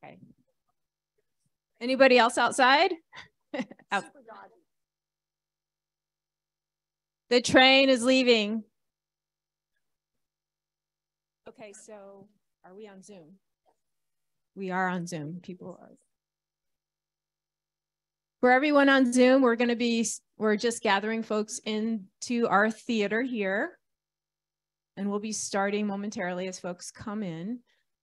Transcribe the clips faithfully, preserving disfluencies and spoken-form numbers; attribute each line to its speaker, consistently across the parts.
Speaker 1: Okay. Anybody else outside? Out. The train is leaving. Okay, so are we on Zoom? We are on Zoom. People are. For everyone on Zoom, we're going to be, we're just gathering folks into our theater here. And we'll be starting momentarily as folks come in.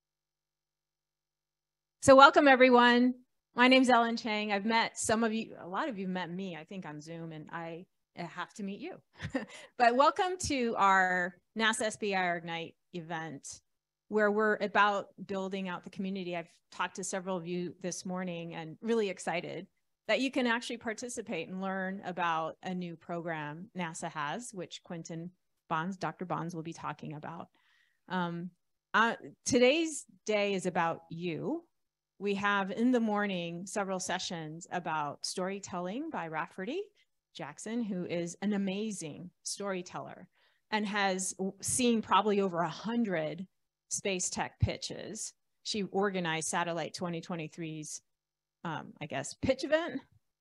Speaker 1: So welcome, everyone. My name's Ellen Chang. I've met some of you, a lot of you met me, I think, on Zoom, and I have to meet you. But welcome to our NASA S B I R Ignite event, where we're about building out the community. I've talked to several of you this morning and really excited that you can actually participate and learn about a new program NASA has, which Quentin Bonds, Doctor Bonds will be talking about. Um, uh, today's day is about you. We have in the morning several sessions about storytelling by Rafferty Jackson, who is an amazing storyteller and has seen probably over a hundred space tech pitches. She organized Satellite twenty twenty-three's, um, I guess, pitch event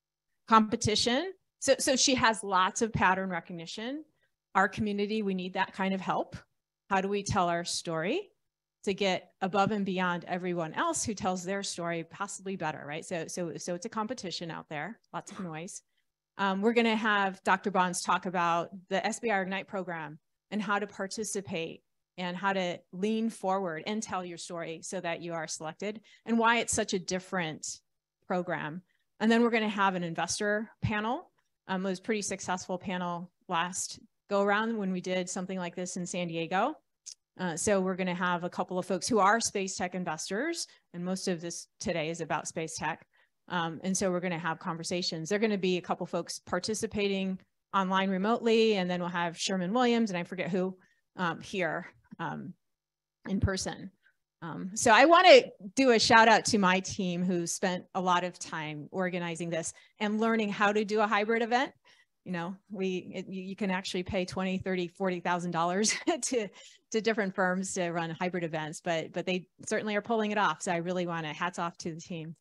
Speaker 1: competition. So, so she has lots of pattern recognition. Our community, we need that kind of help. How do we tell our story to get above and beyond everyone else who tells their story possibly better, right? So, so, so it's a competition out there, lots of noise. Um, we're gonna have Doctor Bonds talk about the S B I R Ignite program and how to participate and how to lean forward and tell your story so that you are selected and why it's such a different program. And then we're gonna have an investor panel. Um, it was a pretty successful panel last go around when we did something like this in San Diego. Uh, so we're going to have a couple of folks who are space tech investors, and most of this today is about space tech. Um, and so we're going to have conversations. There are going to be a couple folks participating online remotely, and then we'll have Sherman Williams, and I forget who, um, here um, in person. Um, so I want to do a shout out to my team who spent a lot of time organizing this and learning how to do a hybrid event. You know, we, it, you can actually pay twenty, thirty, forty thousand dollars to, to different firms to run hybrid events, but, but they certainly are pulling it off. So I really want to hats off to the team.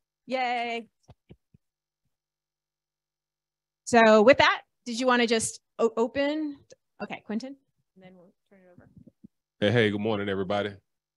Speaker 1: Yay. So with that, did you want to just open? Okay, Quentin, and then we'll turn it over.
Speaker 2: Hey, hey, good morning, everybody.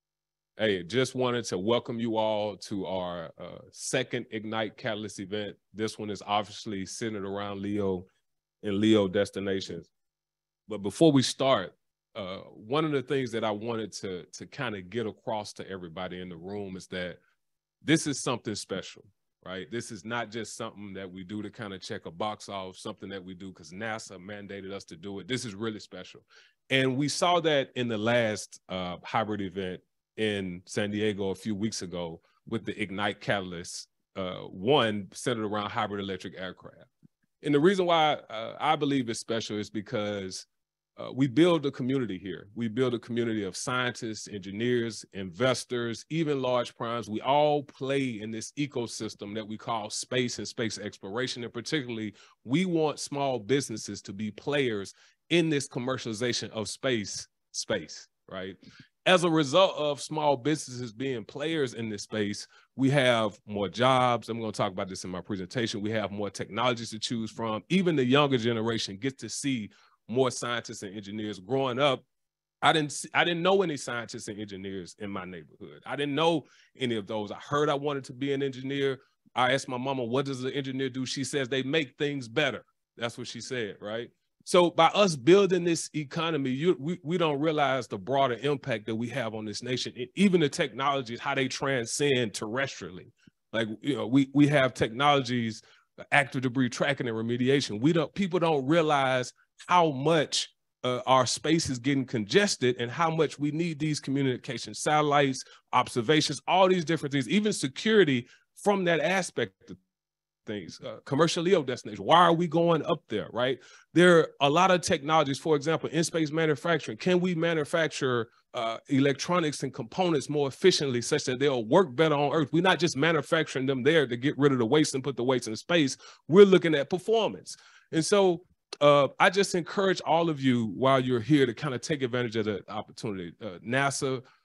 Speaker 2: Hey, just wanted to welcome you all to our uh, second Ignite Catalyst event. This one is obviously centered around Leo and Leo destinations. But before we start, uh, one of the things that I wanted to, to kind of get across to everybody in the room is that this is something special, right? This is not just something that we do to kind of check a box off, something that we do because NASA mandated us to do it. This is really special. And we saw that in the last uh, hybrid event in San Diego a few weeks ago with the Ignite Catalyst, uh, one centered around hybrid electric aircraft. And the reason why uh, I believe it's special is because uh, we build a community here. We build a community of scientists, engineers, investors, even large primes. We all play in this ecosystem that we call space and space exploration. And particularly, we want small businesses to be players in this commercialization of space, space, right? As a result of small businesses being players in this space, we have more jobs. I'm going to talk about this in my presentation. We have more technologies to choose from. Even the younger generation gets to see more scientists and engineers. Growing up, I didn't, see, I didn't know any scientists and engineers in my neighborhood. I didn't know any of those. I heard I wanted to be an engineer. I asked my mama, what does an engineer do? She says they make things better. That's what she said, right? So by us building this economy, you, we, we don't realize the broader impact that we have on this nation. It, even the technologies, how they transcend terrestrially. Like, you know, we, we have technologies, active debris tracking and remediation. We don't, people don't realize how much uh, our space is getting congested and how much we need these communication satellites, observations, all these different things, even security from that aspect of things, uh, commercial Leo destination. Why are we going up there, right? There are a lot of technologies, for example, in space manufacturing. Can we manufacture uh, electronics and components more efficiently such that they'll work better on Earth? We're not just manufacturing them there to get rid of the waste and put the waste in space. We're looking at performance. And so uh, I just encourage all of you while you're here to kind of take advantage of the opportunity. Uh, NASA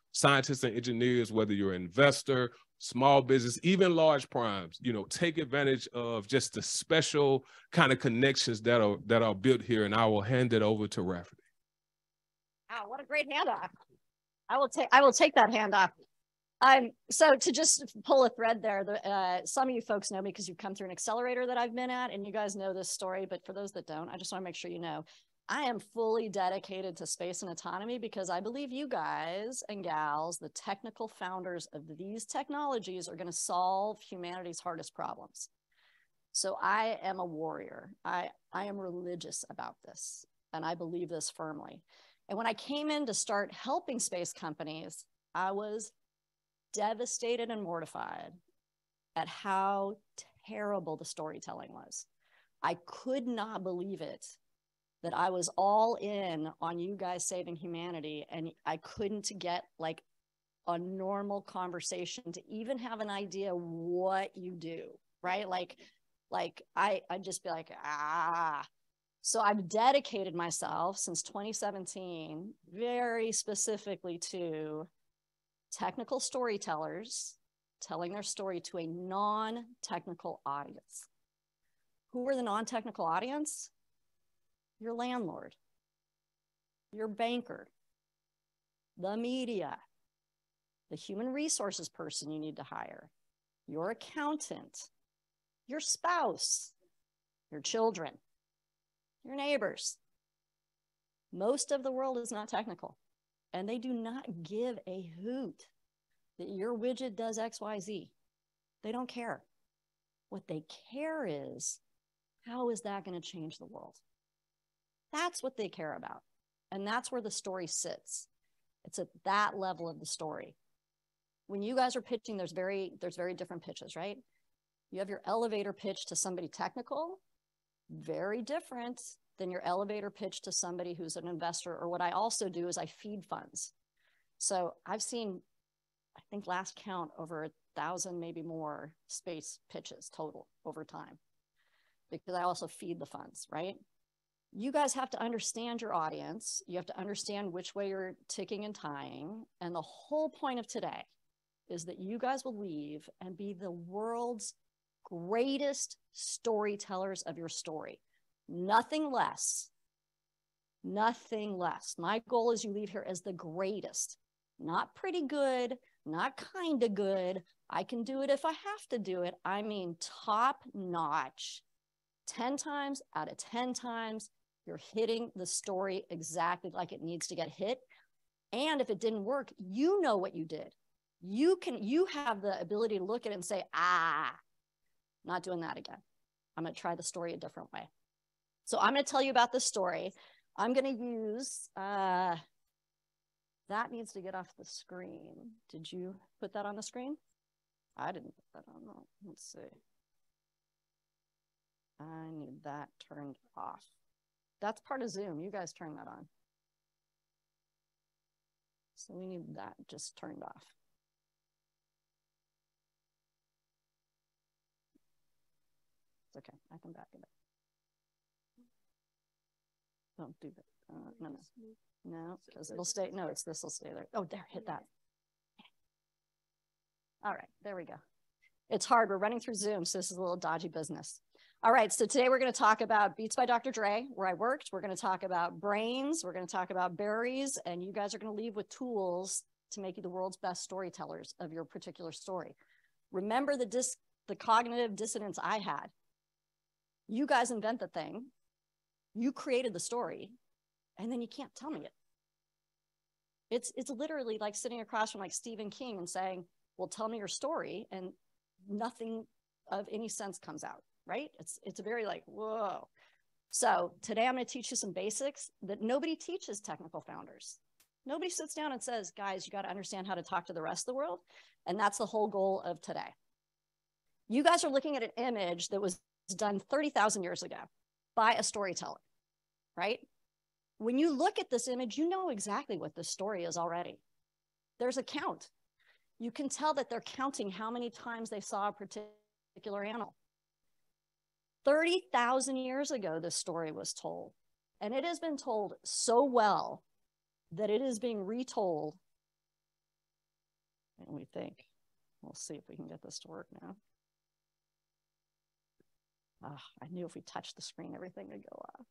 Speaker 2: scientists and engineers, whether you're an investor, small business, even large primes, you know, take advantage of just the special kind of connections that are that are built here. And I will hand it over to Rafferty.
Speaker 3: Wow, what a great handoff. I will take I will take that handoff. Um, so to just pull a thread there, the, uh, some of you folks know me because you've come through an accelerator that I've been at, and you guys know this story, but for those that don't, I just want to make sure you know, I am fully dedicated to space and autonomy because I believe you guys and gals, the technical founders of these technologies, are going to solve humanity's hardest problems. So I am a warrior. I, I am religious about this, and I believe this firmly. And when I came in to start helping space companies, I was devastated and mortified at how terrible the storytelling was. I could not believe it that I was all in on you guys saving humanity, and I couldn't get like a normal conversation to even have an idea what you do, right? Like, like I, I'd just be like, ah. So I've dedicated myself since twenty seventeen very specifically to technical storytellers telling their story to a non-technical audience. Who are the non-technical audience? Your landlord, your banker, the media, the human resources person you need to hire, your accountant, your spouse, your children, your neighbors. Most of the world is not technical, and they do not give a hoot that your widget does X Y Z. They don't care. What they care is, how is that going to change the world? That's what they care about. And that's where the story sits. It's at that level of the story. When you guys are pitching, there's very, there's very different pitches, right? You have your elevator pitch to somebody technical, very different than your elevator pitch to somebody who's an investor. Or what I also do is I feed funds. So I've seen, I think last count, over a thousand, maybe more space pitches total over time, because I also feed the funds, right? You guys have to understand your audience. You have to understand which way you're ticking and tying. And the whole point of today is that you guys will leave and be the world's greatest storytellers of your story. Nothing less. Nothing less. My goal is you leave here as the greatest. Not pretty good, not kind of good. I can do it if I have to do it. I mean top notch. ten times out of ten times, you're hitting the story exactly like it needs to get hit. And if it didn't work, you know what you did. You can, you have the ability to look at it and say, ah, not doing that again. I'm going to try the story a different way. So I'm going to tell you about this story. I'm going to use, uh, that needs to get off the screen. Did you put that on the screen? I didn't put that on. No. Let's see. I need that turned off. That's part of Zoom. You guys turn that on. So we need that just turned off. It's okay. I can back it up. Don't do that. Uh, no, no. No, because it'll stay. No, it's this will stay there. Oh, there, hit that. All right, there we go. It's hard. We're running through Zoom, so this is a little dodgy business. All right, so today we're going to talk about Beats by Doctor Dre, where I worked. We're going to talk about brains. We're going to talk about berries, and you guys are going to leave with tools to make you the world's best storytellers of your particular story. Remember the dis the cognitive dissonance I had. You guys invent the thing. You created the story, and then you can't tell me it. It's, it's literally like sitting across from like Stephen King and saying, well, tell me your story, and nothing of any sense comes out. Right? It's, it's very like, whoa. So today I'm going to teach you some basics that nobody teaches technical founders. Nobody sits down and says, guys, you got to understand how to talk to the rest of the world. And that's the whole goal of today. You guys are looking at an image that was done thirty thousand years ago by a storyteller, right? When you look at this image, you know exactly what this story is already. There's a count. You can tell that they're counting how many times they saw a particular animal. thirty thousand years ago, this story was told, and it has been told so well that it is being retold And we think, we'll see if we can get this to work now. Oh, I knew if we touched the screen, everything would go off.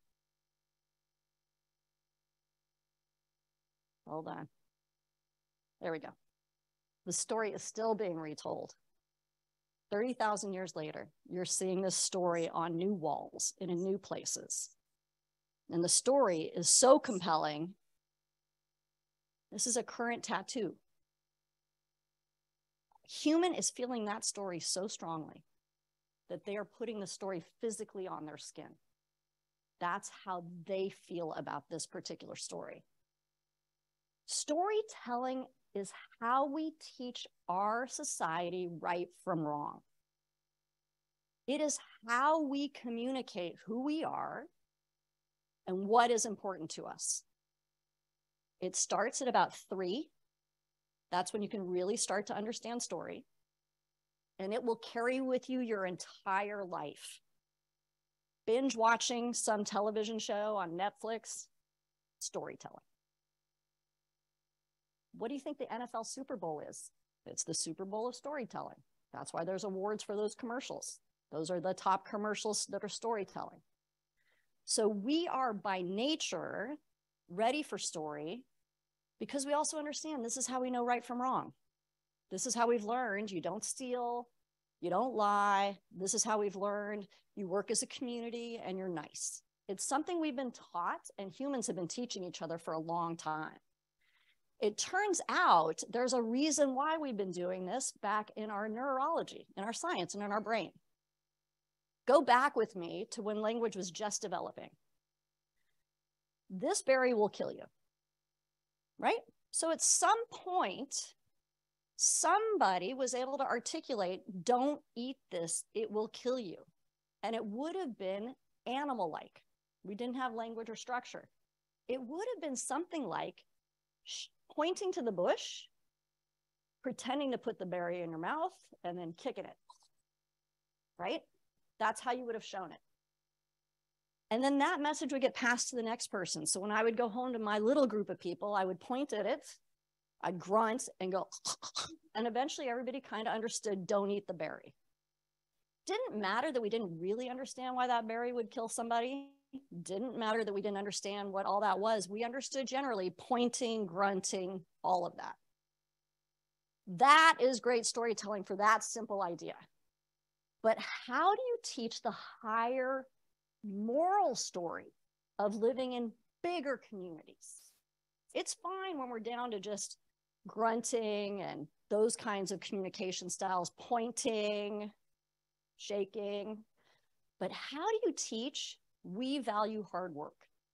Speaker 3: Hold on. There we go. The story is still being retold. thirty thousand years later, you're seeing this story on new walls and in new places. And the story is so compelling. This is a current tattoo. Human is feeling that story so strongly that they are putting the story physically on their skin. That's how they feel about this particular story. Storytelling is how we teach our society right from wrong. It is how we communicate who we are and what is important to us. It starts at about three. That's when you can really start to understand story. And it will carry with you your entire life. Binge watching some television show on Netflix, storytelling. What do you think the N F L Super Bowl is? It's the Super Bowl of storytelling. That's why there's awards for those commercials. Those are the top commercials that are storytelling. So we are by nature ready for story because we also understand this is how we know right from wrong. This is how we've learned you don't steal, you don't lie. This is how we've learned you work as a community and you're nice. It's something we've been taught and humans have been teaching each other for a long time. It turns out there's a reason why we've been doing this back in our neurology, in our science, and in our brain. Go back with me to when language was just developing. This berry will kill you, right? So at some point, somebody was able to articulate, don't eat this, it will kill you. And it would have been animal-like. We didn't have language or structure. It would have been something like pointing to the bush, pretending to put the berry in your mouth, and then kicking it, right? That's how you would have shown it. And then that message would get passed to the next person. So when I would go home to my little group of people, I would point at it, I'd grunt and go, and eventually everybody kind of understood, don't eat the berry. Didn't matter that we didn't really understand why that berry would kill somebody. Didn't matter that we didn't understand what all that was. We understood generally pointing, grunting, all of that. That is great storytelling for that simple idea. But how do you teach the higher moral story of living in bigger communities? It's fine when we're down to just grunting and those kinds of communication styles, pointing, shaking. But how do you teach we value hard work?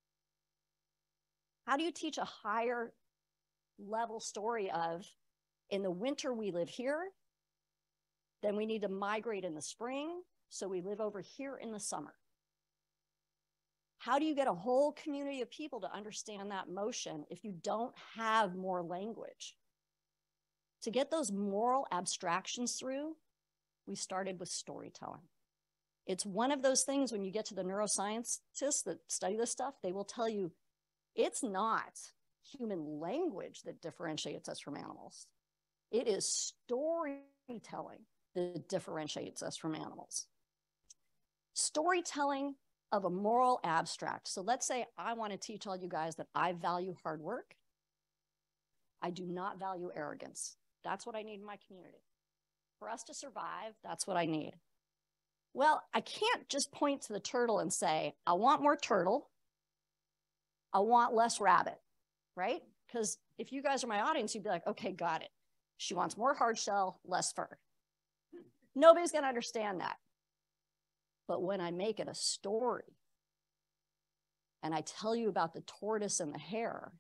Speaker 3: How do you teach a higher level story of, in the winter we live here, then we need to migrate in the spring, so we live over here in the summer? How do you get a whole community of people to understand that motion if you don't have more language? To get those moral abstractions through, we started with storytelling. It's one of those things when you get to the neuroscientists that study this stuff, they will tell you it's not human language that differentiates us from animals. It is storytelling that differentiates us from animals. Storytelling of a moral abstract. So let's say I want to teach all you guys that I value hard work. I do not value arrogance. That's what I need in my community. For us to survive, that's what I need. Well, I can't just point to the turtle and say, I want more turtle. I want less rabbit, right? Because if you guys are my audience, you'd be like, okay, got it. She wants more hard shell, less fur. Nobody's going to understand that. But when I make it a story and I tell you about the tortoise and the hare,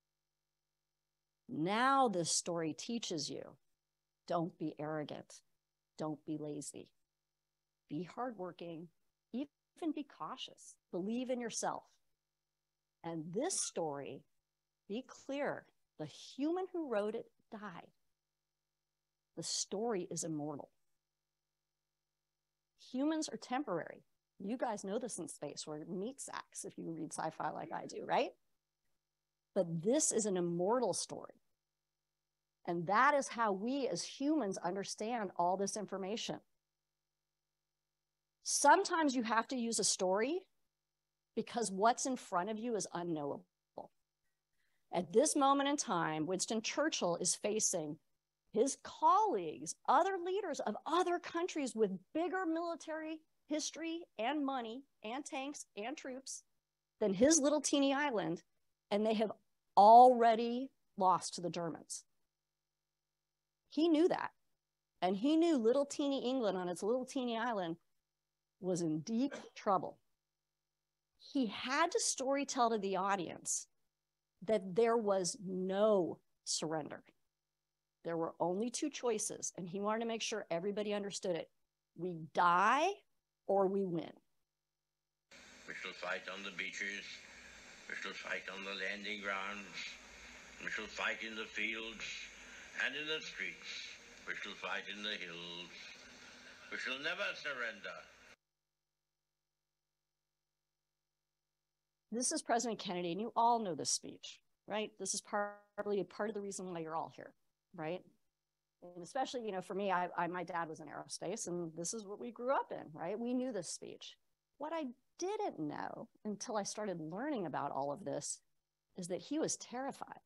Speaker 3: now this story teaches you, don't be arrogant, don't be lazy, be hardworking, even be cautious, believe in yourself. And this story, be clear, the human who wrote it died. The story is immortal. Humans are temporary. You guys know this in space. We're meat sacks if you read sci-fi like I do, right? But this is an immortal story. And that is how we as humans understand all this information. Sometimes you have to use a story because what's in front of you is unknowable. At this moment in time, Winston Churchill is facing his colleagues, other leaders of other countries with bigger military history and money and tanks and troops than his little teeny island, and they have already lost to the Germans. He knew that, and he knew little teeny England on its little teeny island was in deep trouble. He had to storytell to the audience that there was no surrender. There were only two choices, and he wanted to make sure everybody understood it. We die or we win.
Speaker 4: We shall fight on the beaches. We shall fight on the landing grounds. We shall fight in the fields and in the streets. We shall fight in the hills. We shall never surrender.
Speaker 3: This is President Kennedy, and you all know this speech, right? This is partly a part of the reason why you're all here, right? And especially, you know, for me, I, I, my dad was in aerospace, and this is what we grew up in, right? We knew this speech. What I didn't know until I started learning about all of this is that he was terrified,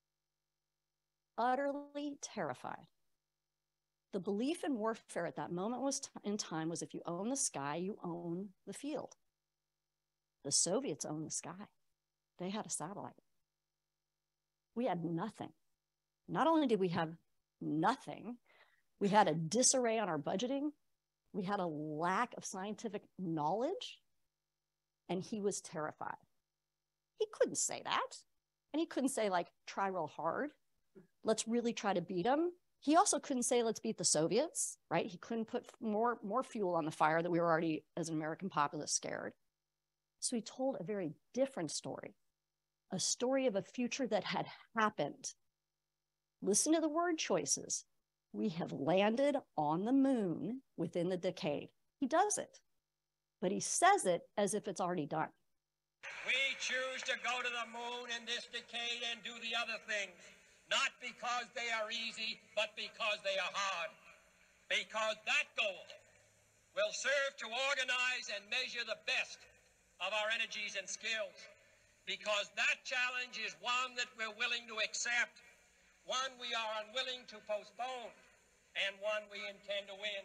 Speaker 3: utterly terrified. The belief in warfare at that moment was t- in time was if you own the sky, you own the field. The Soviets owned the sky. They had a satellite. We had nothing. Not only did we have nothing, we had a disarray on our budgeting. We had a lack of scientific knowledge, and he was terrified. He couldn't say that. And he couldn't say, like, try real hard. Let's really try to beat them. He also couldn't say, let's beat the Soviets, right? He couldn't put more, more fuel on the fire that we were already, as an American populace, scared. So he told a very different story, a story of a future that had happened. Listen to the word choices. We have landed on the moon within the decade. He does it, but he says it as if it's already done.
Speaker 5: We choose to go to the moon in this decade and do the other things, not because they are easy, but because they are hard. Because that goal will serve to organize and measure the best of our energies and skills, because that challenge is one that we're willing to accept, one we are unwilling to postpone, and one we intend to win.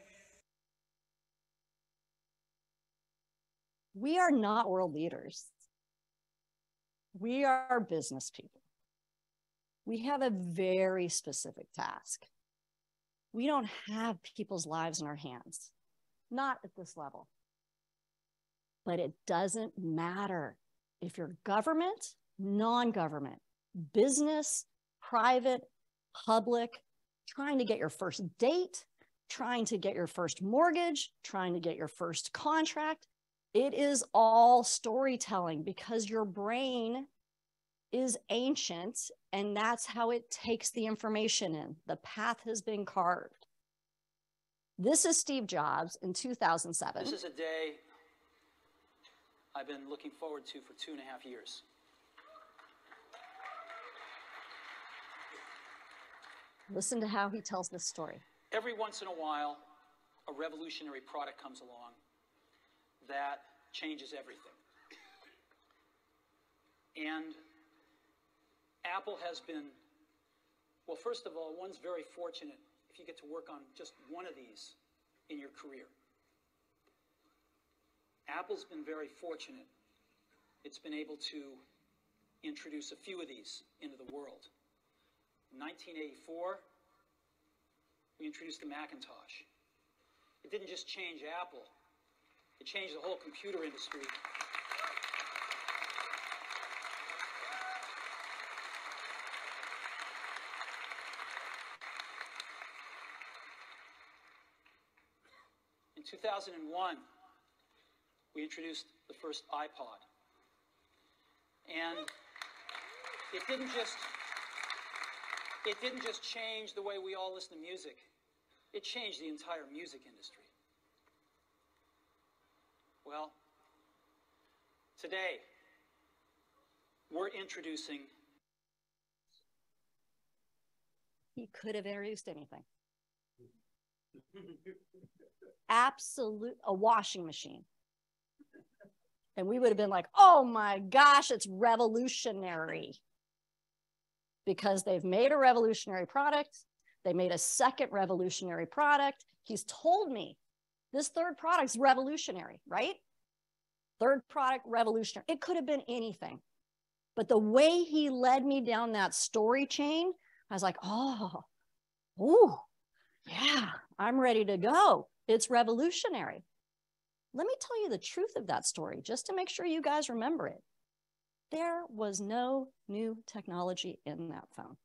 Speaker 3: We are not world leaders. We are business people. We have a very specific task. We don't have people's lives in our hands, not at this level. But it doesn't matter if you're government, non-government, business, private, public, trying to get your first date, trying to get your first mortgage, trying to get your first contract. It is all storytelling because your brain is ancient, and that's how it takes the information in. The path has been carved. This is Steve Jobs in two thousand seven.
Speaker 6: This is a day I've been looking forward to for two and a half years.
Speaker 3: Listen to how he tells this story.
Speaker 6: Every once in a while, a revolutionary product comes along that changes everything. And Apple has been, well, first of all, one's very fortunate if you get to work on just one of these in your career. Apple's been very fortunate. It's been able to introduce a few of these into the world. In nineteen eighty-four, we introduced the Macintosh. It didn't just change Apple, it changed the whole computer industry. In two thousand one, we introduced the first iPod. And it didn't just, it didn't just change the way we all listen to music. It changed the entire music industry. Well, today, we're introducing
Speaker 3: He could have introduced anything. Absolute, a washing machine. And we would have been like, oh my gosh, it's revolutionary. Because they've made a revolutionary product. They made a second revolutionary product. He's told me this third product's revolutionary, right? Third product, revolutionary. It could have been anything. But the way he led me down that story chain, I was like, oh, ooh, yeah, I'm ready to go. It's revolutionary. Let me tell you the truth of that story, just to make sure you guys remember it. There was no new technology in that phone.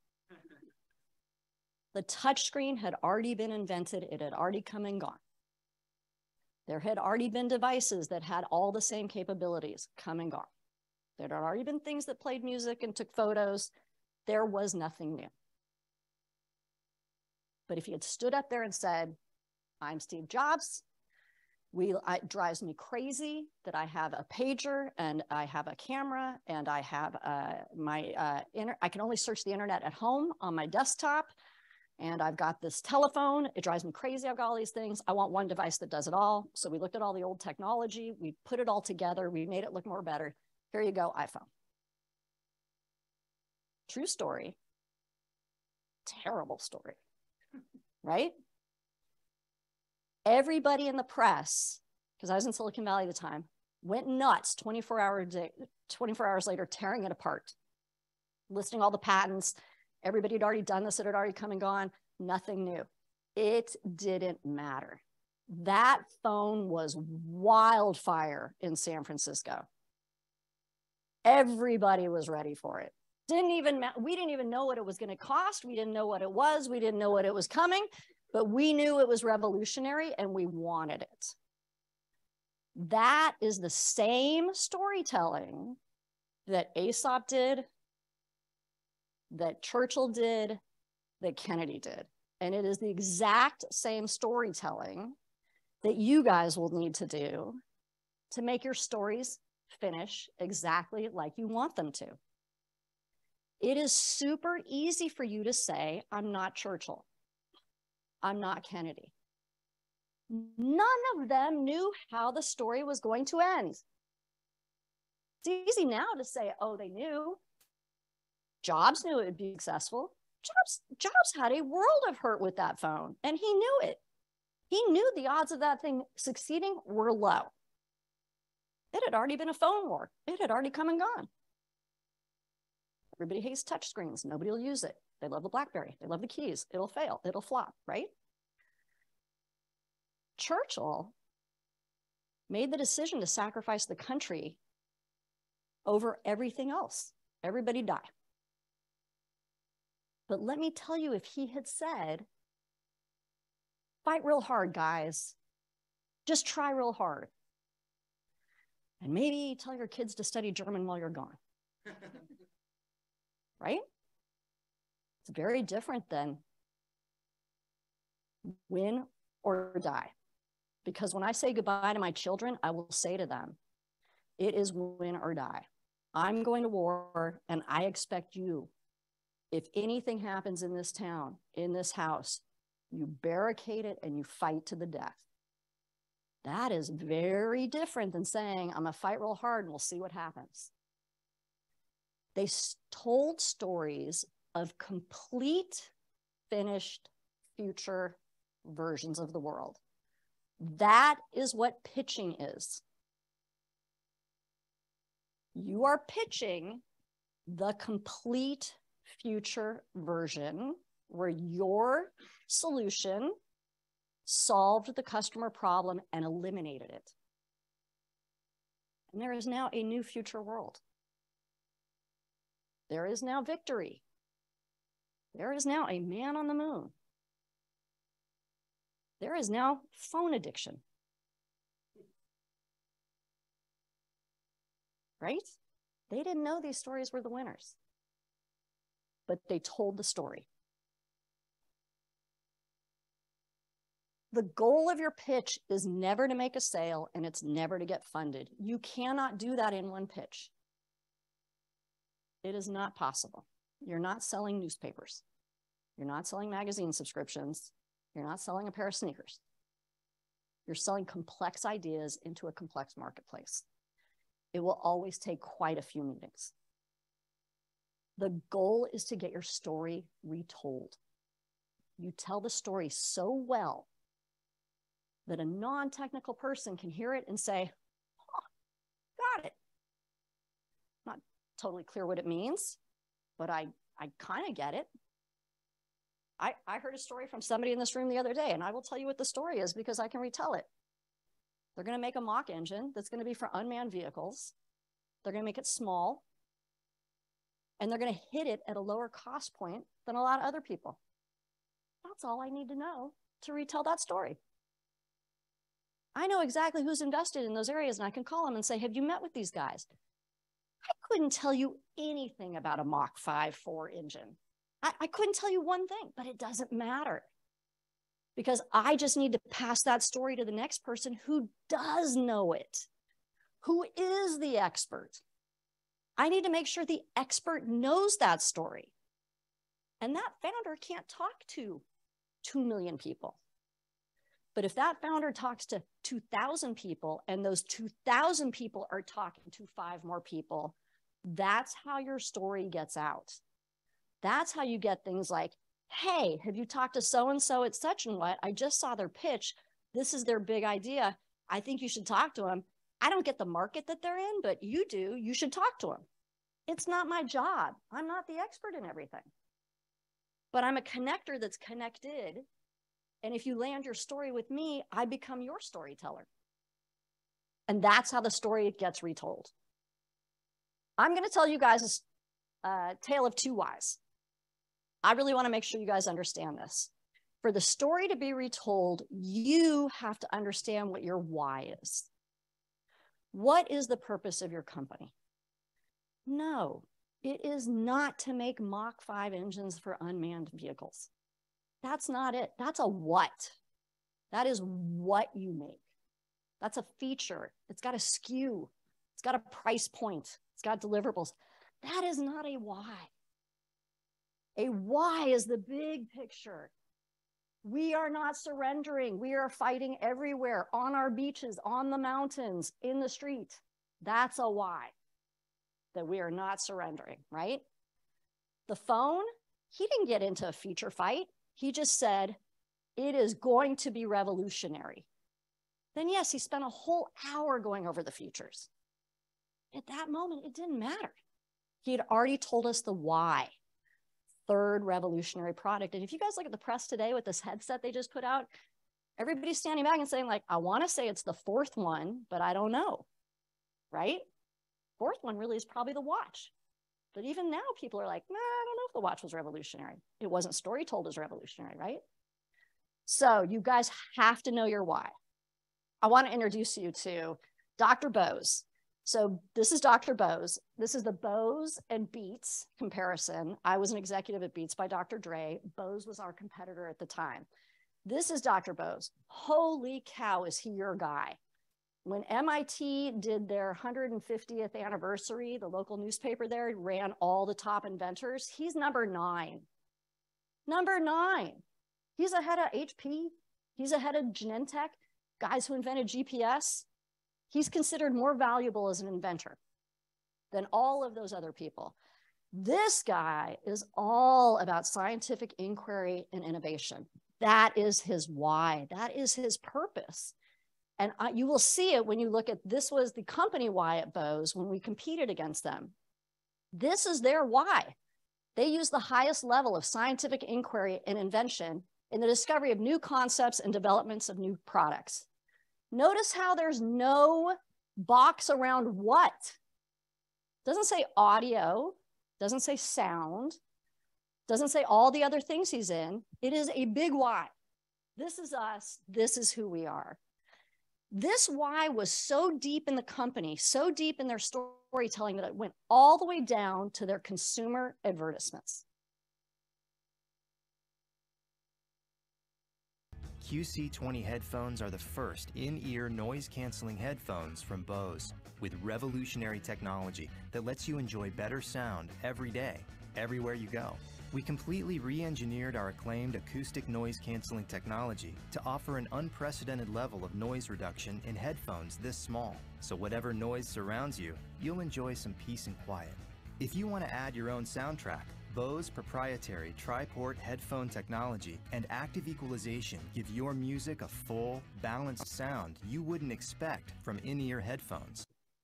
Speaker 3: The touchscreen had already been invented. It had already come and gone. There had already been devices that had all the same capabilities, come and gone. There had already been things that played music and took photos. There was nothing new. But if he had stood up there and said, I'm Steve Jobs, we, it drives me crazy that I have a pager and I have a camera and I have uh, my, uh, inter I can only search the internet at home on my desktop. And I've got this telephone. It drives me crazy. I've got all these things. I want one device that does it all. So we looked at all the old technology. We put it all together. We made it look more better. Here you go, iPhone. True story. Terrible story, right? Everybody in the press, because I was in Silicon Valley at the time, went nuts twenty-four hours later, tearing it apart, listing all the patents. Everybody had already done this. It had already come and gone. Nothing new. It didn't matter. That phone was wildfire in San Francisco. Everybody was ready for it. Didn't even, we didn't even know what it was going to cost. We didn't know what it was. We didn't know what it was coming, but we knew it was revolutionary and we wanted it. That is the same storytelling that Aesop did, that Churchill did, that Kennedy did. And it is the exact same storytelling that you guys will need to do to make your stories finish exactly like you want them to. It is super easy for you to say, I'm not Churchill. I'm not Kennedy. None of them knew how the story was going to end. It's easy now to say, oh, they knew. Jobs knew it would be successful. Jobs, Jobs had a world of hurt with that phone, and he knew it. He knew the odds of that thing succeeding were low. It had already been a phone war. It had already come and gone. Everybody hates touchscreens. Nobody will use it. They love the BlackBerry. They love the keys. It'll fail. It'll flop, right? Churchill made the decision to sacrifice the country over everything else. Everybody died. But let me tell you, if he had said, fight real hard, guys. Just try real hard. And maybe tell your kids to study German while you're gone. Right? It's very different than win or die. Because when I say goodbye to my children, I will say to them, it is win or die. I'm going to war, and I expect you, if anything happens in this town, in this house, you barricade it and you fight to the death. That is very different than saying, I'm going to fight real hard and we'll see what happens. They told stories of complete, finished, future versions of the world. That is what pitching is. You are pitching the complete future version where your solution solved the customer problem and eliminated it. And there is now a new future world. There is now victory. There is now a man on the moon. There is now phone addiction. Right? They didn't know these stories were the winners, but they told the story. The goal of your pitch is never to make a sale, and it's never to get funded. You cannot do that in one pitch. It is not possible. You're not selling newspapers. You're not selling magazine subscriptions. You're not selling a pair of sneakers. You're selling complex ideas into a complex marketplace. It will always take quite a few meetings. The goal is to get your story retold. You tell the story so well that a non-technical person can hear it and say, oh, got it. Not totally clear what it means, but I, I kind of get it. I, I heard a story from somebody in this room the other day, and I will tell you what the story is because I can retell it. They're going to make a mock engine that's going to be for unmanned vehicles. They're going to make it small, and they're going to hit it at a lower cost point than a lot of other people. That's all I need to know to retell that story. I know exactly who's invested in those areas, and I can call them and say, have you met with these guys? I couldn't tell you anything about a Mach five four engine. I, I couldn't tell you one thing, but it doesn't matter because I just need to pass that story to the next person who does know it, who is the expert. I need to make sure the expert knows that story. And that founder can't talk to two million people. But if that founder talks to two thousand people and those two thousand people are talking to five more people, that's how your story gets out. That's how you get things like, hey, have you talked to so-and-so at such and what? I just saw their pitch. This is their big idea. I think you should talk to them. I don't get the market that they're in, but you do. You should talk to them. It's not my job. I'm not the expert in everything. But I'm a connector that's connected. And if you land your story with me, I become your storyteller. And that's how the story gets retold. I'm going to tell you guys a uh, tale of two whys. I really want to make sure you guys understand this. For the story to be retold, you have to understand what your why is. What is the purpose of your company? No, it is not to make Mach five engines for unmanned vehicles. That's not it. That's a what. That is what you make. That's a feature. It's got a S K U. It's got a price point. It's got deliverables. That is not a why. A why is the big picture. We are not surrendering. We are fighting everywhere, on our beaches, on the mountains, in the street. That's a why, that we are not surrendering, right? The phone, he didn't get into a feature fight. He just said, it is going to be revolutionary. Then yes, he spent a whole hour going over the features. At that moment, it didn't matter. He had already told us the why. Third revolutionary product. And if you guys look at the press today with this headset they just put out, everybody's standing back and saying like, I want to say it's the fourth one, but I don't know, right? Fourth one really is probably the watch. But even now people are like, nah, I don't know if the watch was revolutionary. It wasn't story told as revolutionary, right? So you guys have to know your why. I want to introduce you to Doctor Bose. So this is Doctor Bose. This is the Bose and Beats comparison. I was an executive at Beats by Doctor Dre. Bose was our competitor at the time. This is Doctor Bose. Holy cow, is he your guy? When M I T did their one hundred fiftieth anniversary, the local newspaper there ran all the top inventors. He's number nine. Number nine. He's ahead of H P. He's ahead of Genentech, guys who invented G P S. He's considered more valuable as an inventor than all of those other people. This guy is all about scientific inquiry and innovation. That is his why. That is his purpose. And I, you will see it when you look at, this was the company why at Bose when we competed against them. This is their why. They use the highest level of scientific inquiry and invention in the discovery of new concepts and developments of new products. Notice how there's no box around what. Doesn't say audio, doesn't say sound, doesn't say all the other things he's in. It is a big why. This is us, this is who we are. This why was so deep in the company, so deep in their storytelling that it went all the way down to their consumer advertisements.
Speaker 7: Q C twenty headphones are the first in-ear noise-canceling headphones from Bose with revolutionary technology that lets you enjoy better sound every day, everywhere you go. We completely re-engineered our acclaimed acoustic noise-canceling technology to offer an unprecedented level of noise reduction in headphones this small, so whatever noise surrounds you, you'll enjoy some peace and quiet. If you want to add your own soundtrack, Bose's proprietary tri-port headphone technology and active equalization give your music a full, balanced sound you wouldn't expect from in-ear headphones.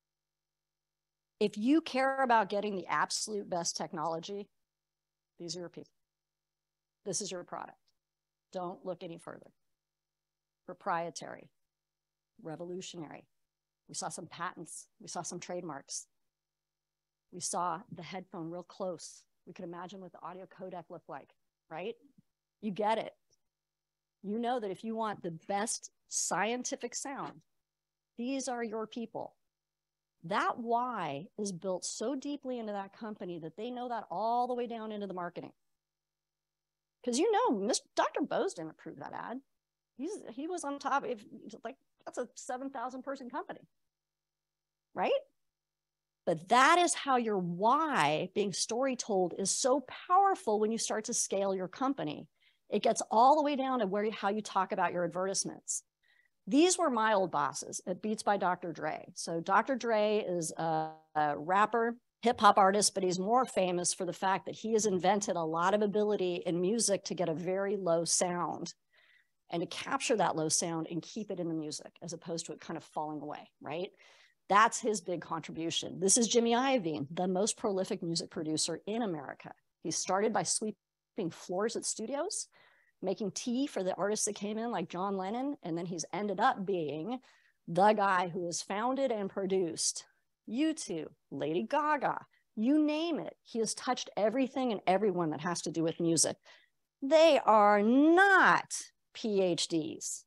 Speaker 3: If you care about getting the absolute best technology, these are your people. This is your product. Don't look any further. Proprietary, revolutionary. We saw some patents. We saw some trademarks. We saw the headphone real close. We could imagine what the audio codec looked like, right? You get it. You know that if you want the best scientific sound, these are your people. That why is built so deeply into that company that they know that all the way down into the marketing. Because you know, Mister Doctor Bose didn't approve that ad. He's, he was on top, if like, that's a seven thousand person company, right? But that is how your why being story told is so powerful when you start to scale your company. It gets all the way down to where how you talk about your advertisements. These were my old bosses at Beats by Doctor Dre. So Doctor Dre is a, a rapper, hip hop artist, but he's more famous for the fact that he has invented a lot of ability in music to get a very low sound and to capture that low sound and keep it in the music as opposed to it kind of falling away, right? That's his big contribution. This is Jimmy Iovine, the most prolific music producer in America. He started by sweeping floors at studios, making tea for the artists that came in like John Lennon, and then he's ended up being the guy who has founded and produced U two, Lady Gaga, you name it. He has touched everything and everyone that has to do with music. They are not P H Ds.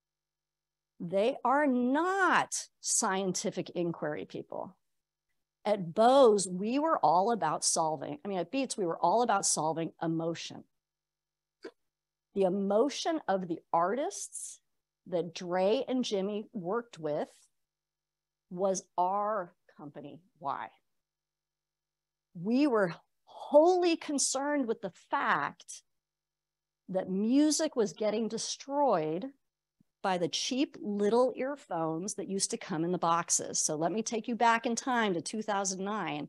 Speaker 3: They are not scientific inquiry people. At Bose, we were all about solving, I mean, at Beats, we were all about solving emotion. The emotion of the artists that Dre and Jimmy worked with was our company. Why? We were wholly concerned with the fact that music was getting destroyed by the cheap little earphones that used to come in the boxes. So let me take you back in time to two thousand nine.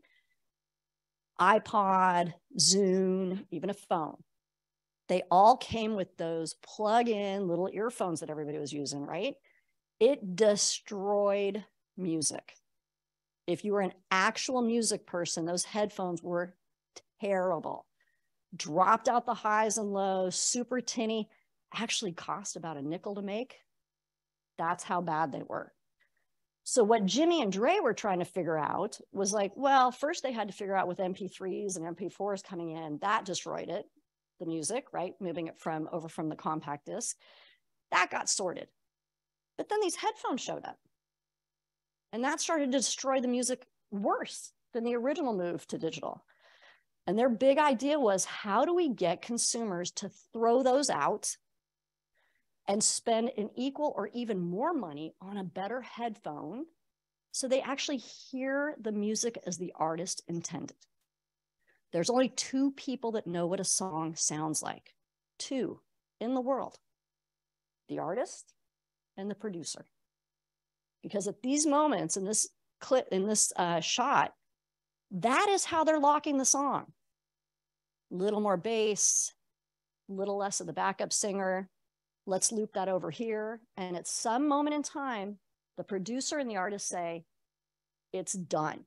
Speaker 3: iPod, Zune, even a phone. They all came with those plug-in little earphones that everybody was using, right? It destroyed music. If you were an actual music person, those headphones were terrible. Dropped out the highs and lows, super tinny, actually cost about a nickel to make. That's how bad they were. So what Jimmy and Dre were trying to figure out was like, well, first they had to figure out with M P threes and M P fours coming in, that destroyed it, the music, right? Moving it from over from the compact disc. That got sorted. But then these headphones showed up. And that started to destroy the music worse than the original move to digital. And their big idea was, how do we get consumers to throw those out and spend an equal or even more money on a better headphone so they actually hear the music as the artist intended? There's only two people that know what a song sounds like. Two in the world, the artist and the producer. Because at these moments in this clip, in this uh, shot, that is how they're locking the song. Little more bass, little less of the backup singer. Let's loop that over here. And at some moment in time, the producer and the artist say, it's done.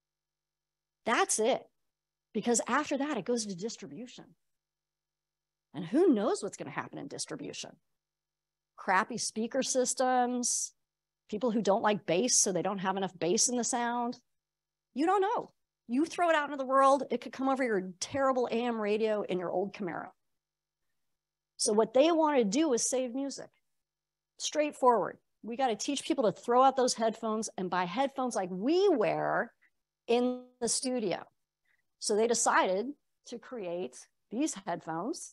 Speaker 3: That's it. Because after that, it goes to distribution. And who knows what's going to happen in distribution? Crappy speaker systems, people who don't like bass, so they don't have enough bass in the sound. You don't know. You throw it out into the world, it could come over your terrible A M radio in your old Camaro. So what they wanted to do was save music. Straightforward. We got to teach people to throw out those headphones and buy headphones like we wear in the studio. So they decided to create these headphones.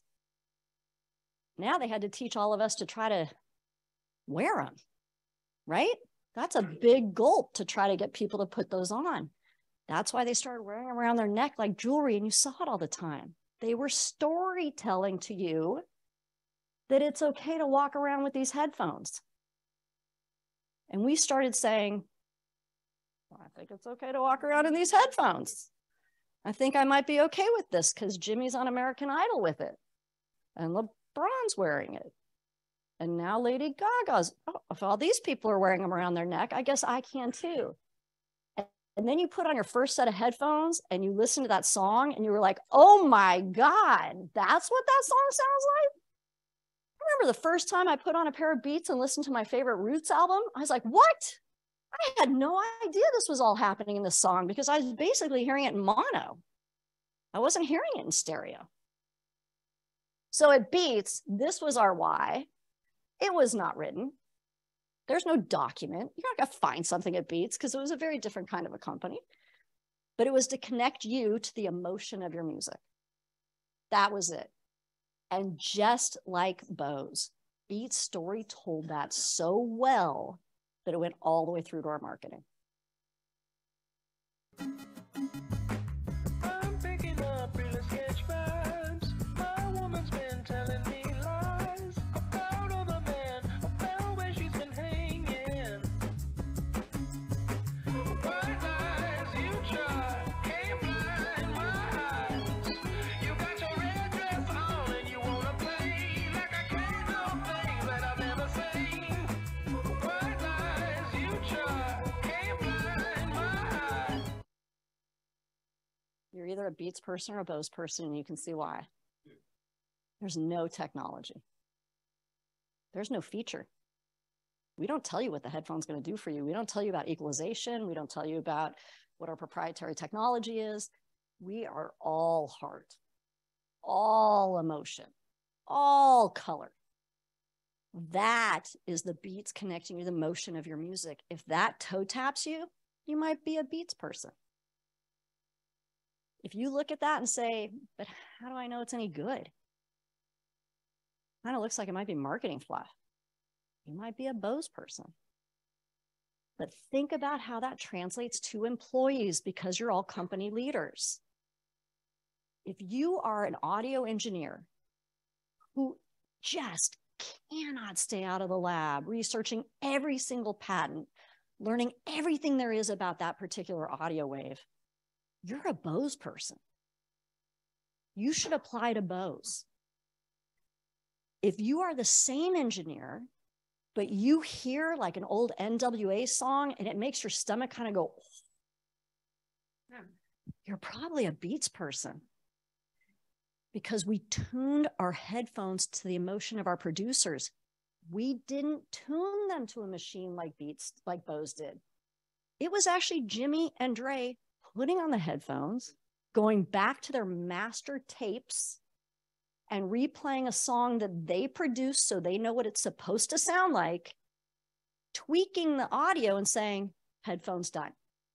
Speaker 3: Now they had to teach all of us to try to wear them, right? That's a big gulp to try to get people to put those on. That's why they started wearing them around their neck like jewelry, and you saw it all the time. They were storytelling to you that it's okay to walk around with these headphones. And we started saying, well, I think it's okay to walk around in these headphones. I think I might be okay with this because Jimmy's on American Idol with it. And LeBron's wearing it. And now Lady Gaga's, oh, if all these people are wearing them around their neck, I guess I can too. And, and then you put on your first set of headphones and you listen to that song and you were like, oh my God, that's what that song sounds like? I remember the first time I put on a pair of Beats and listened to my favorite Roots album, I was like, what? I had no idea this was all happening in this song because I was basically hearing it in mono. I wasn't hearing it in stereo. So at Beats, this was our why. It was not written. There's no document. You're not going to find something at Beats because it was a very different kind of a company. But it was to connect you to the emotion of your music. That was it. And just like Bose, Beats' story told that so well that it went all the way through to our marketing.
Speaker 8: I'm picking up real sketch vibes. My woman's been telling me lies about other men, about where she's been hanging. White lies you try, can't blind my eyes. You got your red dress on and you wanna play like I can't know things that I've never seen. White lies you try, can't blind my eyes.
Speaker 3: You're either a Beats person or a Bose person, and you can see why. There's no technology. There's no feature. We don't tell you what the headphone's going to do for you. We don't tell you about equalization. We don't tell you about what our proprietary technology is. We are all heart, all emotion, all color. That is the Beats connecting you to the motion of your music. If that toe taps you, you might be a Beats person. If you look at that and say, but how do I know it's any good? Kind of looks like it might be marketing fluff. You might be a Bose person. But think about how that translates to employees because you're all company leaders. If you are an audio engineer who just cannot stay out of the lab, researching every single patent, learning everything there is about that particular audio wave, you're a Bose person. You should apply to Bose. If you are the same engineer, but you hear like an old N W A song and it makes your stomach kind of go, you're probably a Beats person. Because we tuned our headphones to the emotion of our producers. We didn't tune them to a machine like Beats, like Bose did. It was actually Jimmy and Dre putting on the headphones, going back to their master tapes and replaying a song that they produced so they know what it's supposed to sound like, tweaking the audio and saying, headphones done.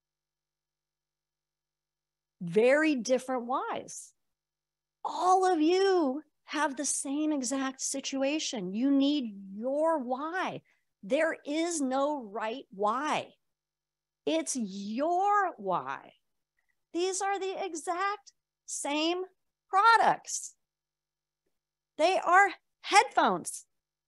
Speaker 3: Very different whys. All of you have the same exact situation. You need your why. There is no right why. It's your why. These are the exact same products. They are headphones.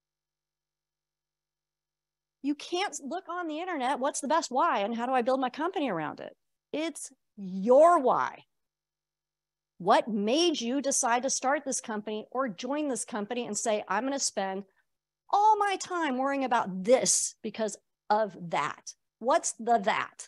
Speaker 3: You can't look on the internet, what's the best why and how do I build my company around it? It's your why. What made you decide to start this company or join this company and say, I'm going to spend all my time worrying about this because of that? What's the that?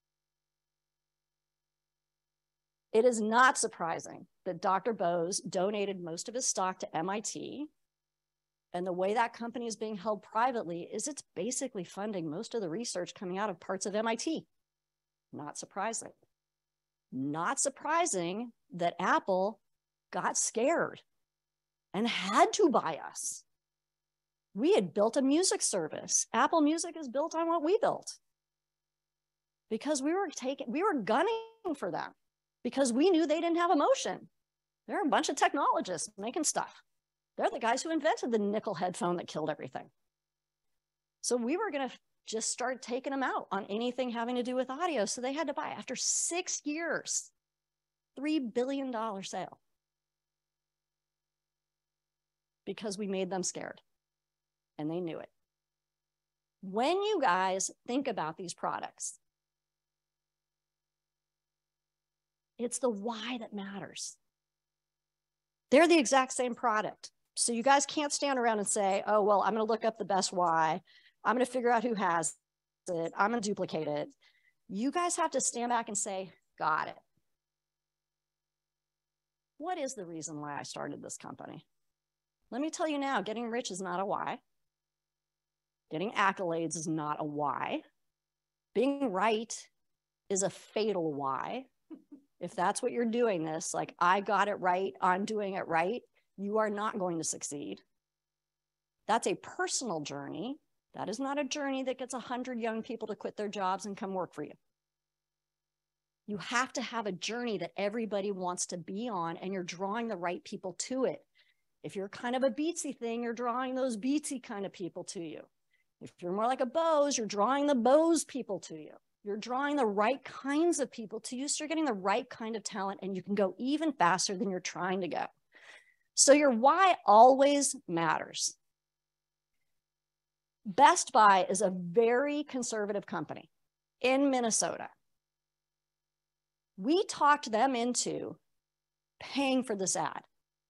Speaker 3: It is not surprising that Doctor Bose donated most of his stock to M I T. And the way that company is being held privately is it's basically funding most of the research coming out of parts of M I T. Not surprising. Not surprising that Apple got scared and had to buy us. We had built a music service. Apple Music is built on what we built. Because we were taking, we were gunning for them. Because we knew they didn't have emotion. They're a bunch of technologists making stuff. They're the guys who invented the nickel headphone that killed everything. So we were going to just start taking them out on anything having to do with audio. So they had to buy, after six years, three billion dollars sale. because we made them scared and they knew it. When you guys think about these products, it's the why that matters. They're the exact same product. So you guys can't stand around and say, oh, well, I'm going to look up the best why. I'm going to figure out who has it. I'm going to duplicate it. You guys have to stand back and say, got it. What is the reason why I started this company? Let me tell you now, getting rich is not a why. Getting accolades is not a why. Being right is a fatal why. If that's what you're doing this, like I got it right, I'm doing it right, you are not going to succeed. That's a personal journey. That is not a journey that gets a hundred young people to quit their jobs and come work for you. You have to have a journey that everybody wants to be on, and you're drawing the right people to it. If you're kind of a beatsy thing, you're drawing those beatsy kind of people to you. If you're more like a Bose, you're drawing the Bose people to you. You're drawing the right kinds of people to you, so you're getting the right kind of talent, and you can go even faster than you're trying to go. So your why always matters. Best Buy is a very conservative company in Minnesota. We talked them into paying for this ad.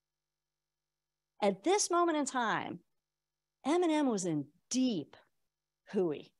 Speaker 3: At this moment in time, Eminem was in deep hooey.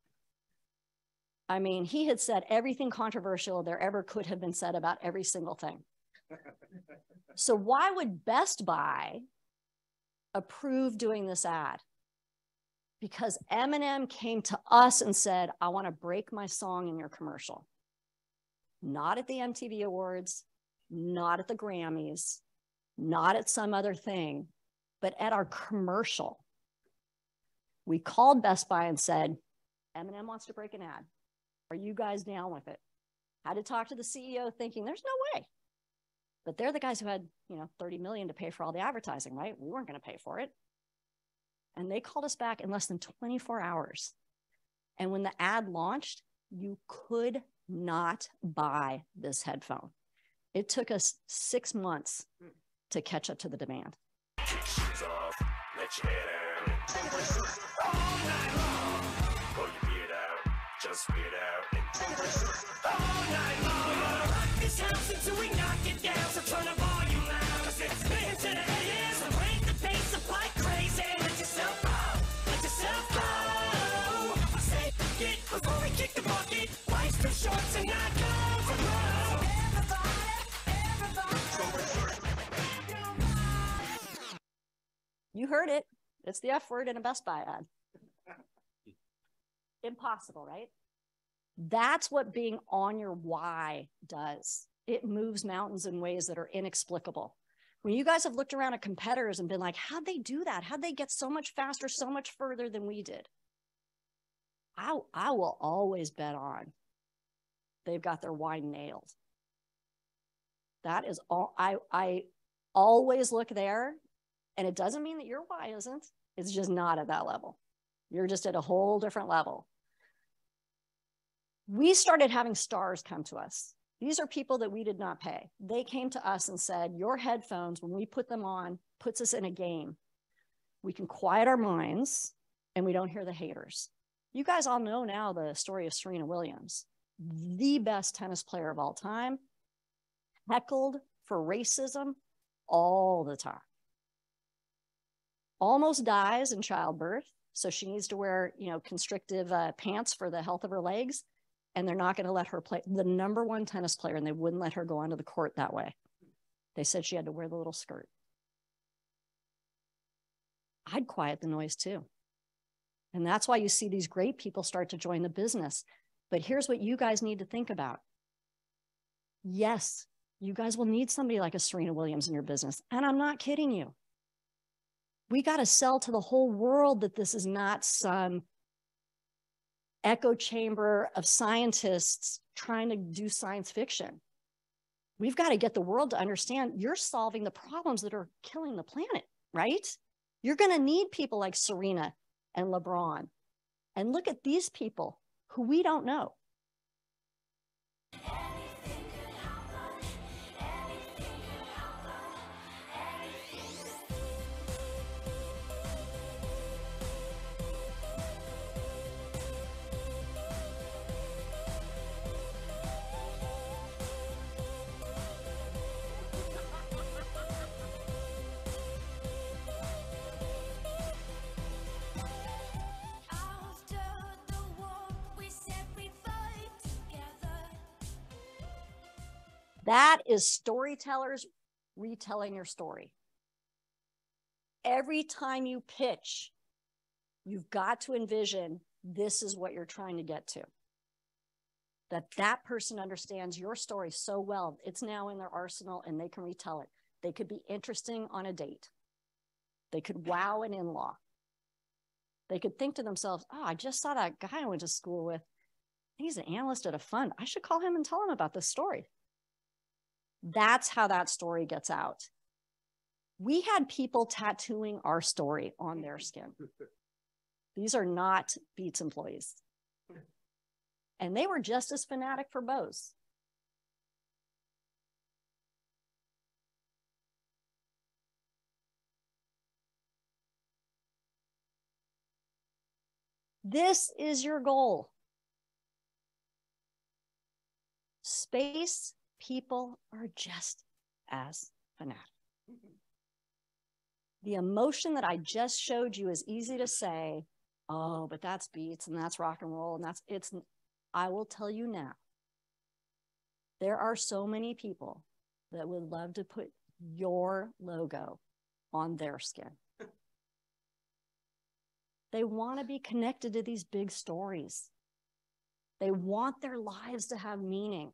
Speaker 3: I mean, he had said everything controversial there ever could have been said about every single thing. So why would Best Buy approve doing this ad? Because Eminem came to us and said, I want to break my song in your commercial. Not at the M T V Awards, not at the Grammys, not at some other thing, but at our commercial. We called Best Buy and said, Eminem wants to break an ad. Are you guys down with it? Had to talk to the C E O thinking there's no way. But they're the guys who had, you know, thirty million to pay for all the advertising, right? We weren't going to pay for it. And they called us back in less than twenty-four hours. And when the ad launched, you could not buy this headphone. It took us six months to catch up to the demand.
Speaker 8: Kick shoes off, let your head out. All night long. Pull your beard out, just weird out. All night long. We're gonna rock this house until we knock it down. So turn the volume loud, cause it's been to the ears. So break the bass up like crazy. Let yourself go, let yourself go. I say, get before we kick the bucket. Life's too short to not go for broke.
Speaker 3: You heard it. It's the F word in a Best Buy ad. Impossible, right? That's what being on your why does. It moves mountains in ways that are inexplicable. When you guys have looked around at competitors and been like, how'd they do that? How'd they get so much faster, so much further than we did? I, I will always bet on they've got their why nailed. That is all. I, I always look there. And it doesn't mean that your why isn't. It's just not at that level. You're just at a whole different level. We started having stars come to us. These are people that we did not pay. They came to us and said, your headphones, when we put them on, puts us in a game. We can quiet our minds and we don't hear the haters. You guys all know now the story of Serena Williams, the best tennis player of all time, heckled for racism all the time. Almost dies in childbirth. So she needs to wear, you know, constrictive uh, pants for the health of her legs. And they're not going to let her play. The number one tennis player, and they wouldn't let her go onto the court that way. They said she had to wear the little skirt. I'd quiet the noise too. And that's why you see these great people start to join the business. But here's what you guys need to think about. Yes, you guys will need somebody like a Serena Williams in your business. And I'm not kidding you. We got to sell to the whole world that this is not some echo chamber of scientists trying to do science fiction. We've got to get the world to understand you're solving the problems that are killing the planet, right? You're going to need people like Serena and LeBron. And look at these people who we don't know. That is storytellers retelling your story. Every time you pitch, you've got to envision this is what you're trying to get to. That that person understands your story so well, it's now in their arsenal and they can retell it. They could be interesting on a date. They could wow an in-law. They could think to themselves, oh, I just saw that guy I went to school with. He's an analyst at a fund. I should call him and tell him about this story. That's how that story gets out. We had people tattooing our story on their skin. These are not Beats employees. And they were just as fanatic for Bose. This is your goal. Space people are just as fanatic. The emotion that I just showed you is easy to say, oh, but that's Beats and that's rock and roll and that's, it's, I will tell you now, there are so many people that would love to put your logo on their skin. They want to be connected to these big stories. They want their lives to have meaning.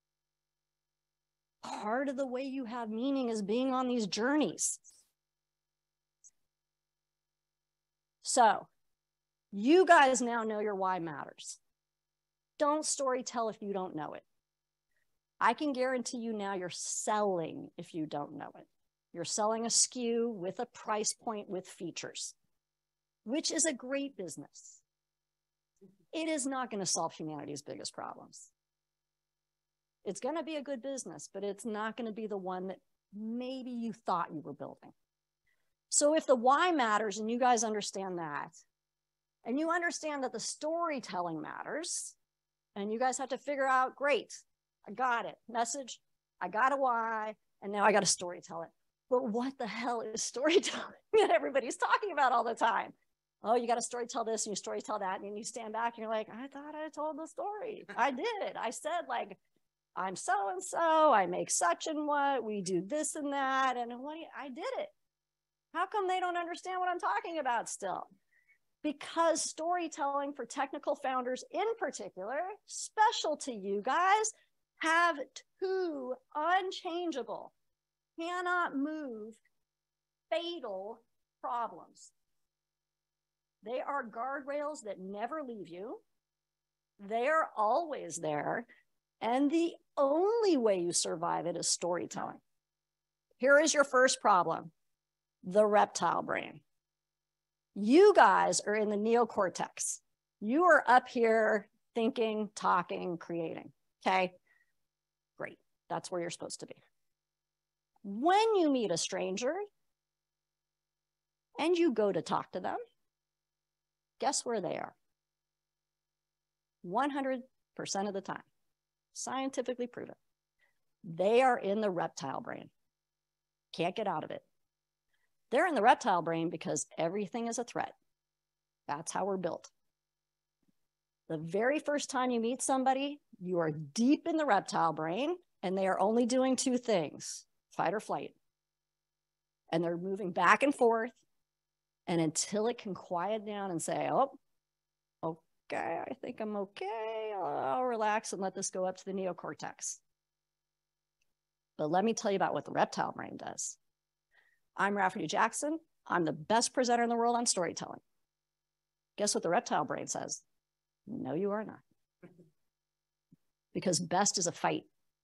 Speaker 3: Part of the way you have meaning is being on these journeys. So, you guys now know your why matters. Don't storytell if you don't know it. I can guarantee you now you're selling if you don't know it. You're selling a S K U with a price point with features, which is a great business. It is not going to solve humanity's biggest problems. It's going to be a good business, but it's not going to be the one that maybe you thought you were building. So if the why matters and you guys understand that, and you understand that the storytelling matters, and you guys have to figure out, great, I got it, message, I got a why, and now I got to storytell it. But what the hell is storytelling that everybody's talking about all the time? Oh, you got to storytell this and you storytell that, and then you stand back and you're like, I thought I told the story. I did. I said, like, I'm so and so, I make such and what, we do this and that, and what? I did it. How come they don't understand what I'm talking about still? Because storytelling for technical founders in particular, special to you guys, have two unchangeable, cannot move, fatal problems. They are guardrails that never leave you. They are always there. And the only way you survive it is storytelling. Here is your first problem, the reptile brain. You guys are in the neocortex. You are up here thinking, talking, creating, okay? Great, that's where you're supposed to be. When you meet a stranger and you go to talk to them, guess where they are? one hundred percent of the time, scientifically proven. They are in the reptile brain. Can't get out of it. They're in the reptile brain because everything is a threat. That's how we're built. The very first time you meet somebody, you are deep in the reptile brain and they are only doing two things, fight or flight. And they're moving back and forth. And until it can quiet down and say, oh, okay, I think I'm okay. I'll, I'll relax and let this go up to the neocortex. But let me tell you about what the reptile brain does. I'm Rafferty Jackson. I'm the best presenter in the world on storytelling. Guess what the reptile brain says? No, you are not. Because best is a fight.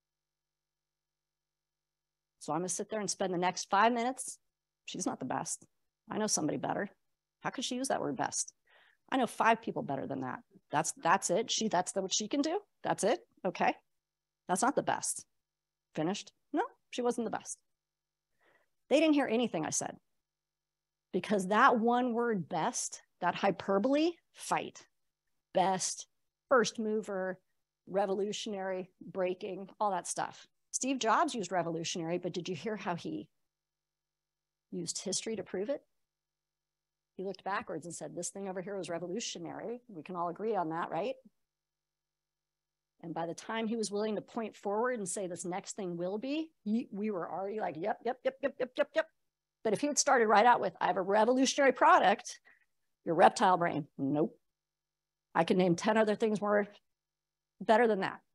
Speaker 3: So I'm going to sit there and spend the next five minutes. She's not the best. I know somebody better. How could she use that word best? I know five people better than that. That's that's it. She that's the, what she can do. That's it. Okay. That's not the best. Finished? No, she wasn't the best. They didn't hear anything I said. Because that one word best, that hyperbole, fight. Best, first mover, revolutionary, breaking, all that stuff. Steve Jobs used revolutionary, but did you hear how he used history to prove it? He looked backwards and said, this thing over here was revolutionary. We can all agree on that, right? And by the time he was willing to point forward and say this next thing will be, he, we were already like, yep, yep, yep, yep, yep, yep, yep. But if he had started right out with, I have a revolutionary product, your reptile brain, nope. I can name ten other things more better than that.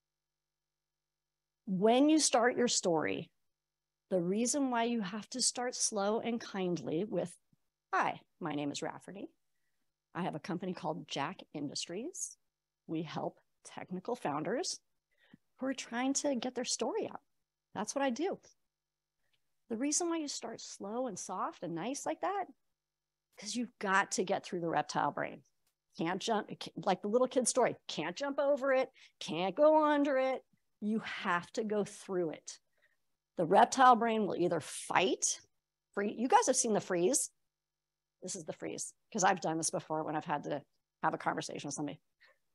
Speaker 3: When you start your story, the reason why you have to start slow and kindly with, hi, my name is Rafferty. I have a company called Jack Industries. We help technical founders who are trying to get their story out. That's what I do. The reason why you start slow and soft and nice like that, because you've got to get through the reptile brain. Can't jump, like the little kid story, can't jump over it, can't go under it. You have to go through it. The reptile brain will either fight, free. You guys have seen the freeze. This is the freeze, because I've done this before when I've had to have a conversation with somebody.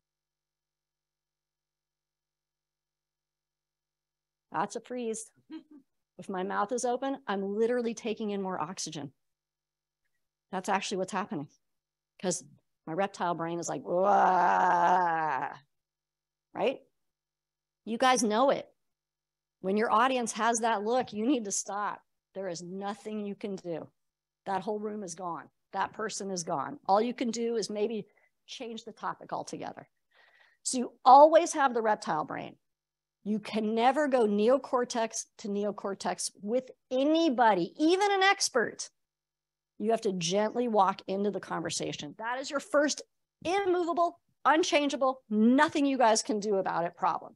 Speaker 3: That's a freeze. If my mouth is open, I'm literally taking in more oxygen. That's actually what's happening, because my reptile brain is like, wah, right? You guys know it. When your audience has that look, you need to stop. There is nothing you can do. That whole room is gone. That person is gone. All you can do is maybe change the topic altogether. So you always have the reptile brain. You can never go neocortex to neocortex with anybody, even an expert. You have to gently walk into the conversation. That is your first immovable, unchangeable, nothing you guys can do about it problem.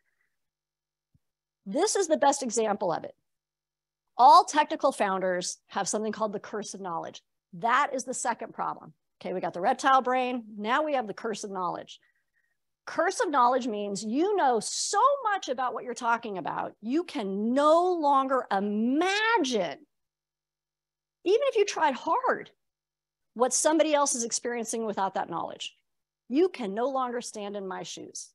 Speaker 3: This is the best example of it. All technical founders have something called the curse of knowledge. That is the second problem. Okay, we got the reptile brain. Now we have the curse of knowledge. Curse of knowledge means you know so much about what you're talking about, you can no longer imagine, even if you tried hard, what somebody else is experiencing without that knowledge. You can no longer stand in my shoes.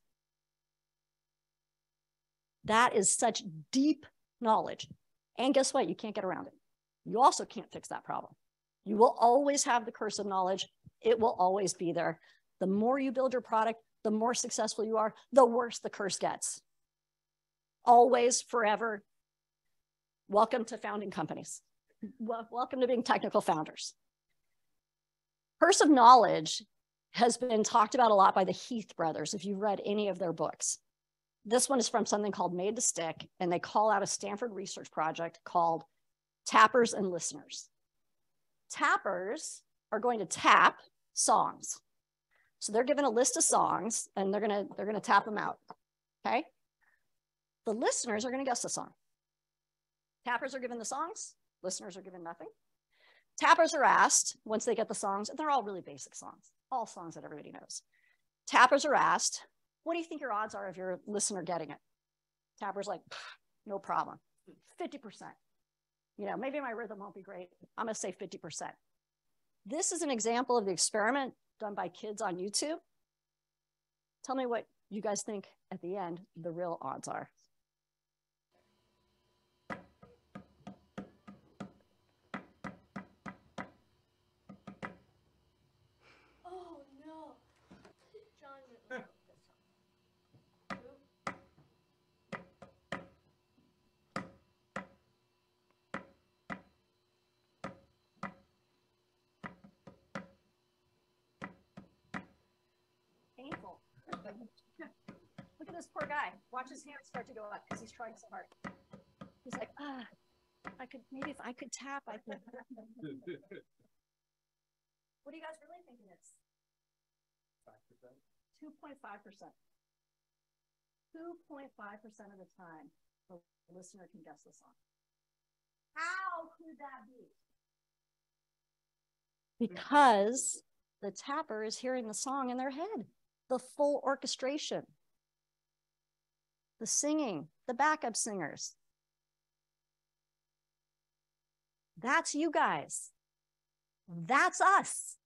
Speaker 3: That is such deep knowledge. And guess what? You can't get around it. You also can't fix that problem. You will always have the curse of knowledge. It will always be there. The more you build your product, the more successful you are, the worse the curse gets. Always, forever. Welcome to founding companies. Well, welcome to being technical founders. Curse of knowledge has been talked about a lot by the Heath brothers, if you've read any of their books. This one is from something called Made to Stick, and they call out a Stanford research project called Tappers and Listeners. Tappers are going to tap songs. So they're given a list of songs, and they're gonna, they're gonna tap them out, okay? The listeners are gonna guess the song. Tappers are given the songs, listeners are given nothing. Tappers are asked, once they get the songs, and they're all really basic songs, all songs that everybody knows. Tappers are asked, what do you think your odds are of your listener getting it? Tapper's like, no problem, fifty percent. You know, maybe my rhythm won't be great. I'm gonna say fifty percent. This is an example of the experiment done by kids on YouTube. Tell me what you guys think at the end the real odds are.
Speaker 9: Oh no. John didn't know this song.
Speaker 3: Painful. Look at this poor guy. Watch his hands start to go up because he's trying so hard. He's like, ah, I could, maybe if I could tap, I could. What do you guys really think it is? two point five percent. two point five percent of the time, the listener can guess the song. How could that be? Because the tapper is hearing the song in their head, the full orchestration, the singing, the backup singers. That's you guys. That's us.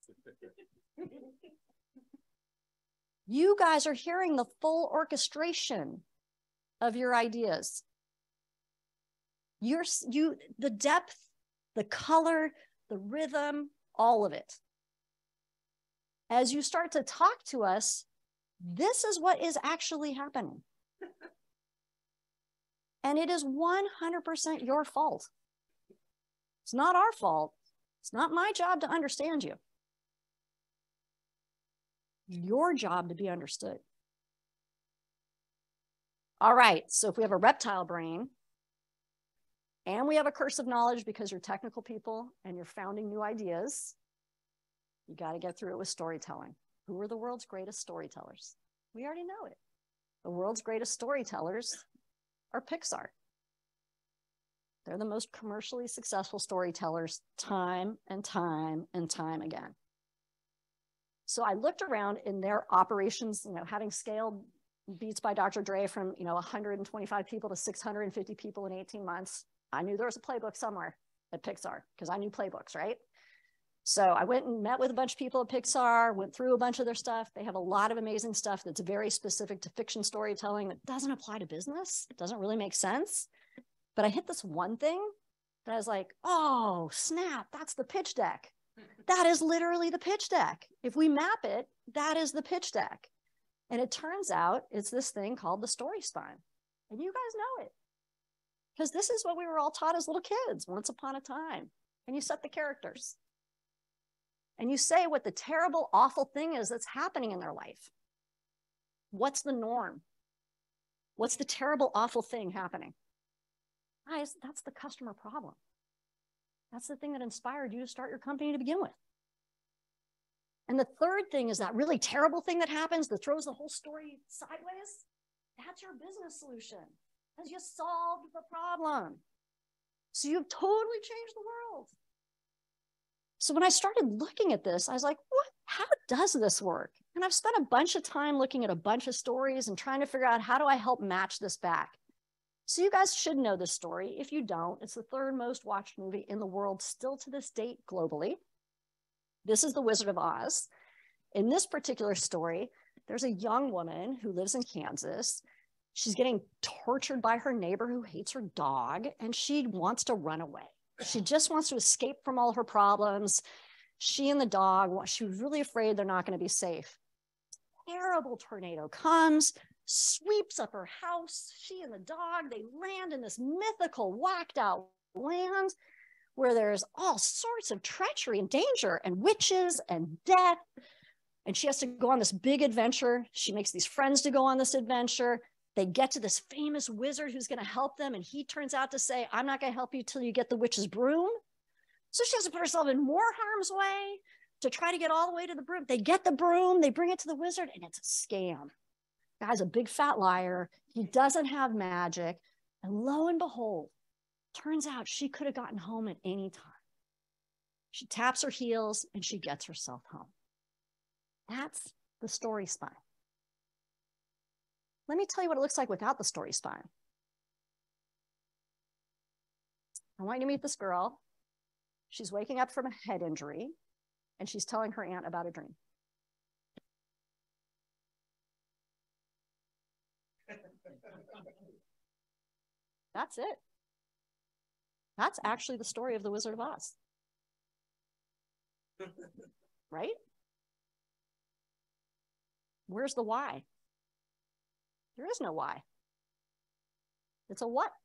Speaker 3: You guys are hearing the full orchestration of your ideas. You're, you, the depth, the color, the rhythm, all of it. As you start to talk to us, This is what is actually happening. And it is one hundred percent your fault. It's not our fault. It's not my job to understand you. Your job to be understood. All right, so if we have a reptile brain and we have a curse of knowledge because you're technical people and you're founding new ideas, you got to get through it with storytelling. Who are the world's greatest storytellers? We already know it. The world's greatest storytellers are Pixar. They're the most commercially successful storytellers time and time and time again. So I looked around in their operations, you know, having scaled Beats by Doctor Dre from, you know, one hundred twenty-five people to six hundred fifty people in eighteen months. I knew there was a playbook somewhere at Pixar because I knew playbooks, right? So I went and met with a bunch of people at Pixar, went through a bunch of their stuff. They have a lot of amazing stuff that's very specific to fiction storytelling that doesn't apply to business. It doesn't really make sense. But I hit this one thing that I was like, oh, snap, that's the pitch deck. That is literally the pitch deck. If we map it, that is the pitch deck. And it turns out it's this thing called the story spine. And you guys know it. Because this is what we were all taught as little kids once upon a time. And you set the characters. And you say what the terrible, awful thing is that's happening in their life. What's the norm? What's the terrible, awful thing happening? Guys, that's the customer problem. That's the thing that inspired you to start your company to begin with. And the third thing is that really terrible thing that happens that throws the whole story sideways. That's your business solution, because you solved the problem. So you've totally changed the world. So when I started looking at this, I was like, what? How does this work? And I've spent a bunch of time looking at a bunch of stories and trying to figure out, how do I help match this back? So you guys should know this story. If you don't, it's the third most watched movie in the world still to this date globally. This is The Wizard of Oz. In this particular story, there's a young woman who lives in Kansas. She's getting tortured by her neighbor who hates her dog, and she wants to run away. She just wants to escape from all her problems. She and the dog, she was really afraid they're not going to be safe. Terrible tornado comes, sweeps up her house. She and the dog, they land in this mythical, whacked out land where there's all sorts of treachery and danger and witches and death. And she has to go on this big adventure. She makes these friends to go on this adventure. They get to this famous wizard who's going to help them. And he turns out to say, I'm not going to help you till you get the witch's broom. So she has to put herself in more harm's way to try to get all the way to the broom. They get the broom, they bring it to the wizard, and it's a scam. The guy's a big fat liar. He doesn't have magic. And lo and behold, turns out she could have gotten home at any time. She taps her heels and she gets herself home. That's the story spine. Let me tell you what it looks like without the story spine. I want you to meet this girl. She's waking up from a head injury and she's telling her aunt about a dream. That's it. That's actually the story of The Wizard of Oz. Right? Where's the why? There is no why. It's a what?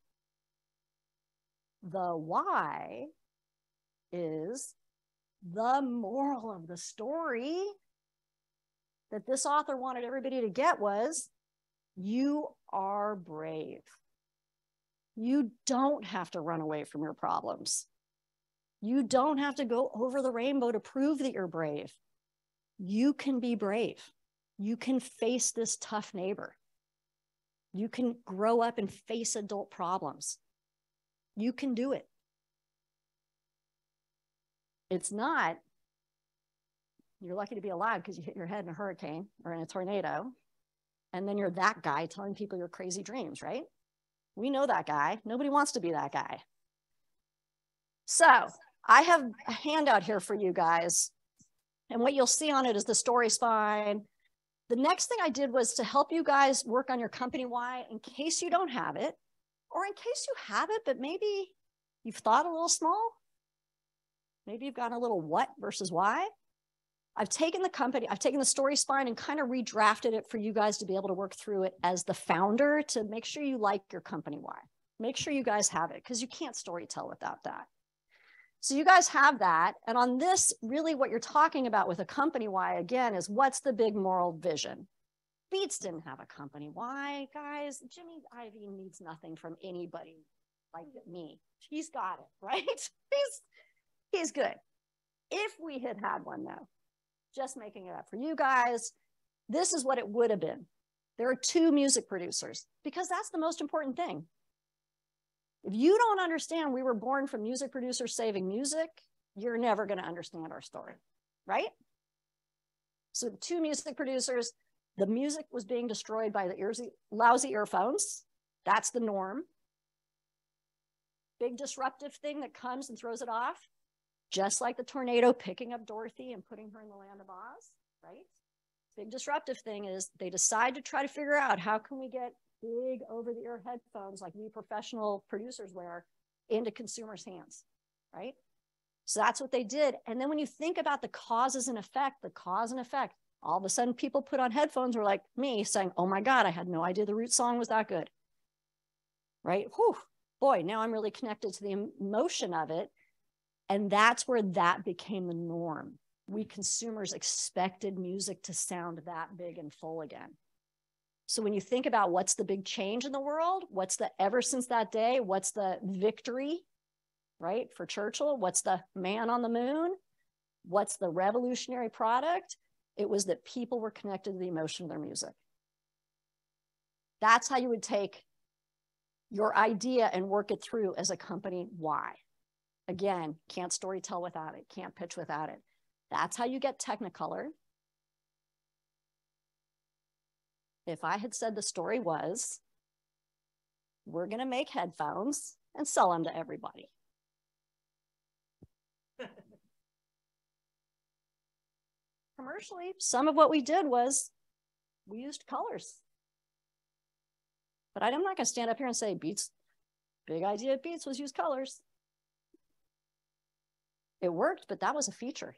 Speaker 3: The why is the moral of the story that this author wanted everybody to get was, you are brave. You don't have to run away from your problems. You don't have to go over the rainbow to prove that you're brave. You can be brave. You can face this tough neighbor. You can grow up and face adult problems. You can do it. It's not, you're lucky to be alive because you hit your head in a hurricane or in a tornado, and then you're that guy telling people your crazy dreams, right? We know that guy. Nobody wants to be that guy. So I have a handout here for you guys. And what you'll see on it is the story spine. The next thing I did was to help you guys work on your company why in case you don't have it, or in case you have it, but maybe you've thought a little small. Maybe you've got a little what versus why. I've taken the company, I've taken the story spine and kind of redrafted it for you guys to be able to work through it as the founder to make sure you like your company why. Make sure you guys have it because you can't story tell without that. So you guys have that. And on this, really what you're talking about with a company why, again, is what's the big moral vision? Beats didn't have a company why, guys. Jimmy Iovine needs nothing from anybody like me. He's got it, right? he's, he's good. If we had had one though, just making it up for you guys, this is what it would have been. There are two music producers because that's the most important thing. If you don't understand we were born from music producers saving music, you're never going to understand our story, right? So two music producers, the music was being destroyed by the ears, lousy earphones. That's the norm. Big disruptive thing that comes and throws it off, just like the tornado picking up Dorothy and putting her in the land of Oz, right? Big disruptive thing is they decide to try to figure out how can we get big over-the-ear headphones like we professional producers wear into consumers' hands, right? So that's what they did. And then when you think about the causes and effect, the cause and effect, all of a sudden people put on headphones were like me saying, oh my God, I had no idea the Roots song was that good, right? Whew, boy, now I'm really connected to the emotion of it. And that's where that became the norm. We consumers expected music to sound that big and full again. So when you think about what's the big change in the world, what's the ever since that day, what's the victory, right? For Churchill, what's the man on the moon? What's the revolutionary product? It was that people were connected to the emotion of their music. That's how you would take your idea and work it through as a company. Why? Again, can't story tell without it, can't pitch without it. That's how you get Technicolor. If I had said the story was, we're going to make headphones and sell them to everybody. Commercially, some of what we did was we used colors. But I'm not going to stand up here and say Beats, big idea at Beats was use colors. It worked, but that was a feature.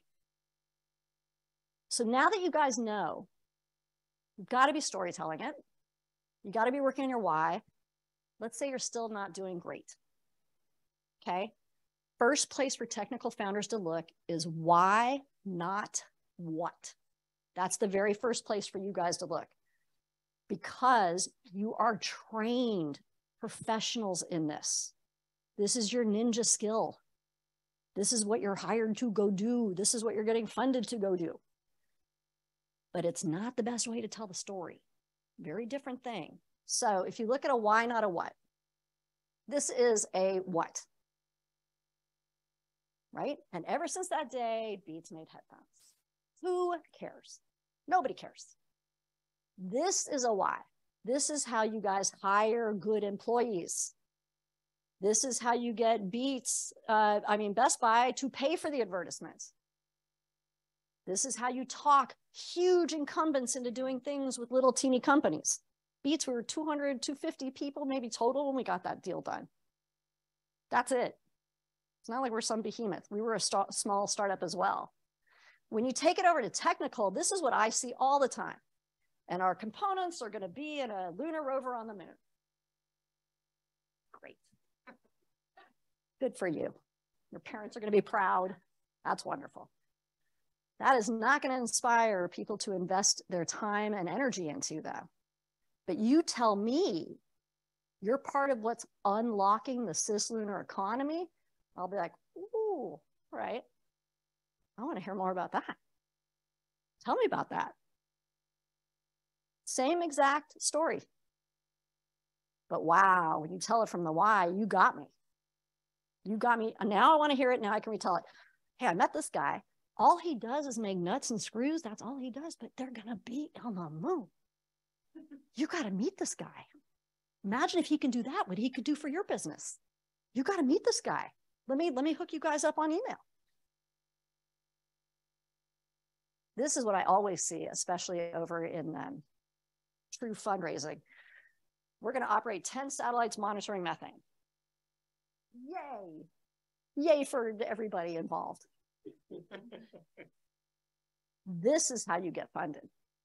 Speaker 3: So now that you guys know, you've got to be storytelling it. You got to be working on your why. Let's say you're still not doing great. Okay. First place for technical founders to look is why, not what. That's the very first place for you guys to look because you are trained professionals in this. This is your ninja skill. This is what you're hired to go do. This is what you're getting funded to go do. But it's not the best way to tell the story. Very different thing. So if you look at a why, not a what, this is a what, right? And ever since that day, Beats made headphones. Who cares? Nobody cares. This is a why. This is how you guys hire good employees. This is how you get Beats, uh, I mean, Best Buy to pay for the advertisements. This is how you talk huge incumbents into doing things with little teeny companies. Beats were two hundred, two hundred fifty people, maybe total when we got that deal done. That's it. It's not like we're some behemoth. We were a st- small startup as well. When you take it over to technical, this is what I see all the time. And our components are going to be in a lunar rover on the moon. Great. Good for you. Your parents are going to be proud. That's wonderful. That is not going to inspire people to invest their time and energy into that. But you tell me you're part of what's unlocking the cislunar economy. I'll be like, ooh, right. I want to hear more about that. Tell me about that. Same exact story. But wow, when you tell it from the why, you got me. You got me. And now I want to hear it. Now I can retell it. Hey, I met this guy. All he does is make nuts and screws. That's all he does. But they're going to be on the moon. You got to meet this guy. Imagine if he can do that, what he could do for your business. You got to meet this guy. Let me, let me hook you guys up on email. This is what I always see, especially over in um, true fundraising. We're going to operate ten satellites monitoring methane. Yay. Yay for everybody involved. This is how you get funded.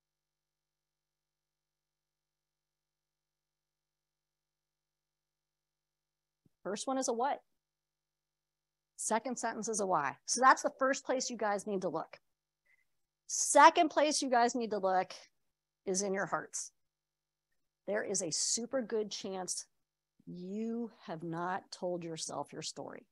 Speaker 3: First one is a what? Second sentence is a why. So that's the first place you guys need to look. Second place you guys need to look is in your hearts. There is a super good chance you have not told yourself your story.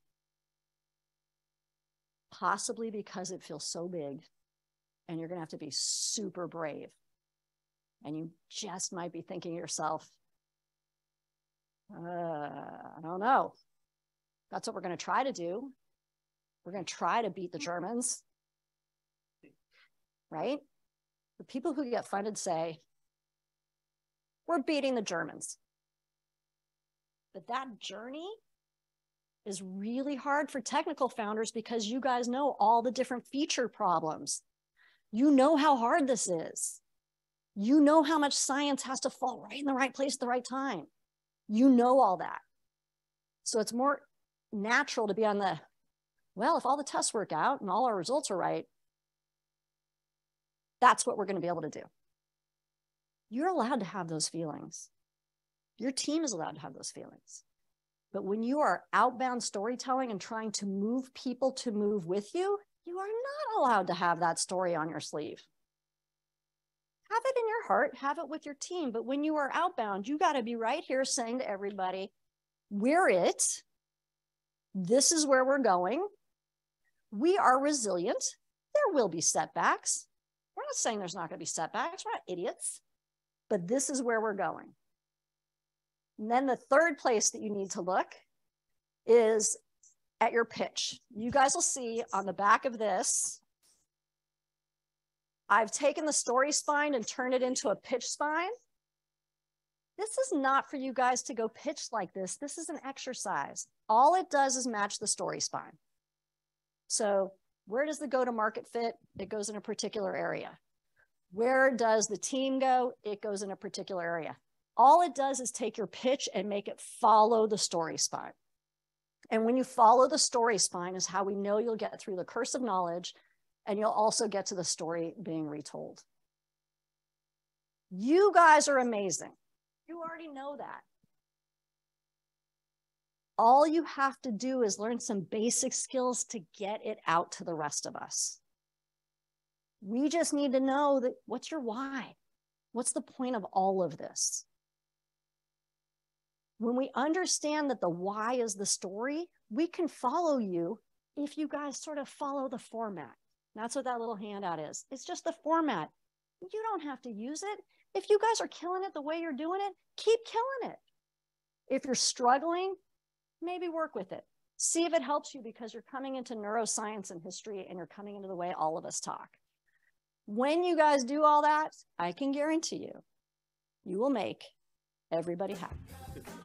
Speaker 3: Possibly because it feels so big and you're going to have to be super brave. And you just might be thinking to yourself, uh, I don't know. That's what we're going to try to do. We're going to try to beat the Germans, right? The people who get funded say, we're beating the Germans. But that journey is really hard for technical founders because you guys know all the different feature problems. You know how hard this is. You know how much science has to fall right in the right place at the right time. You know all that. So it's more natural to be on the, well, if all the tests work out and all our results are right, that's what we're going to be able to do. You're allowed to have those feelings. Your team is allowed to have those feelings. But when you are outbound storytelling and trying to move people to move with you, you are not allowed to have that story on your sleeve. Have it in your heart, have it with your team. But when you are outbound, you got to be right here saying to everybody, we're it. This is where we're going. We are resilient. There will be setbacks. We're not saying there's not going to be setbacks. We're not idiots. But this is where we're going. And then the third place that you need to look is at your pitch. You guys will see on the back of this, I've taken the story spine and turned it into a pitch spine. This is not for you guys to go pitch like this. This is an exercise. All it does is match the story spine. So where does the go-to-market fit? It goes in a particular area. Where does the team go? It goes in a particular area. All it does is take your pitch and make it follow the story spine. And when you follow the story spine is how we know you'll get through the curse of knowledge, and you'll also get to the story being retold. You guys are amazing. You already know that. All you have to do is learn some basic skills to get it out to the rest of us. We just need to know that what's your why? What's the point of all of this? When we understand that the why is the story, we can follow you if you guys sort of follow the format. That's what that little handout is. It's just the format. You don't have to use it. If you guys are killing it the way you're doing it, keep killing it. If you're struggling, maybe work with it. See if it helps you because you're coming into neuroscience and history and you're coming into the way all of us talk. When you guys do all that, I can guarantee you, you will make everybody happy.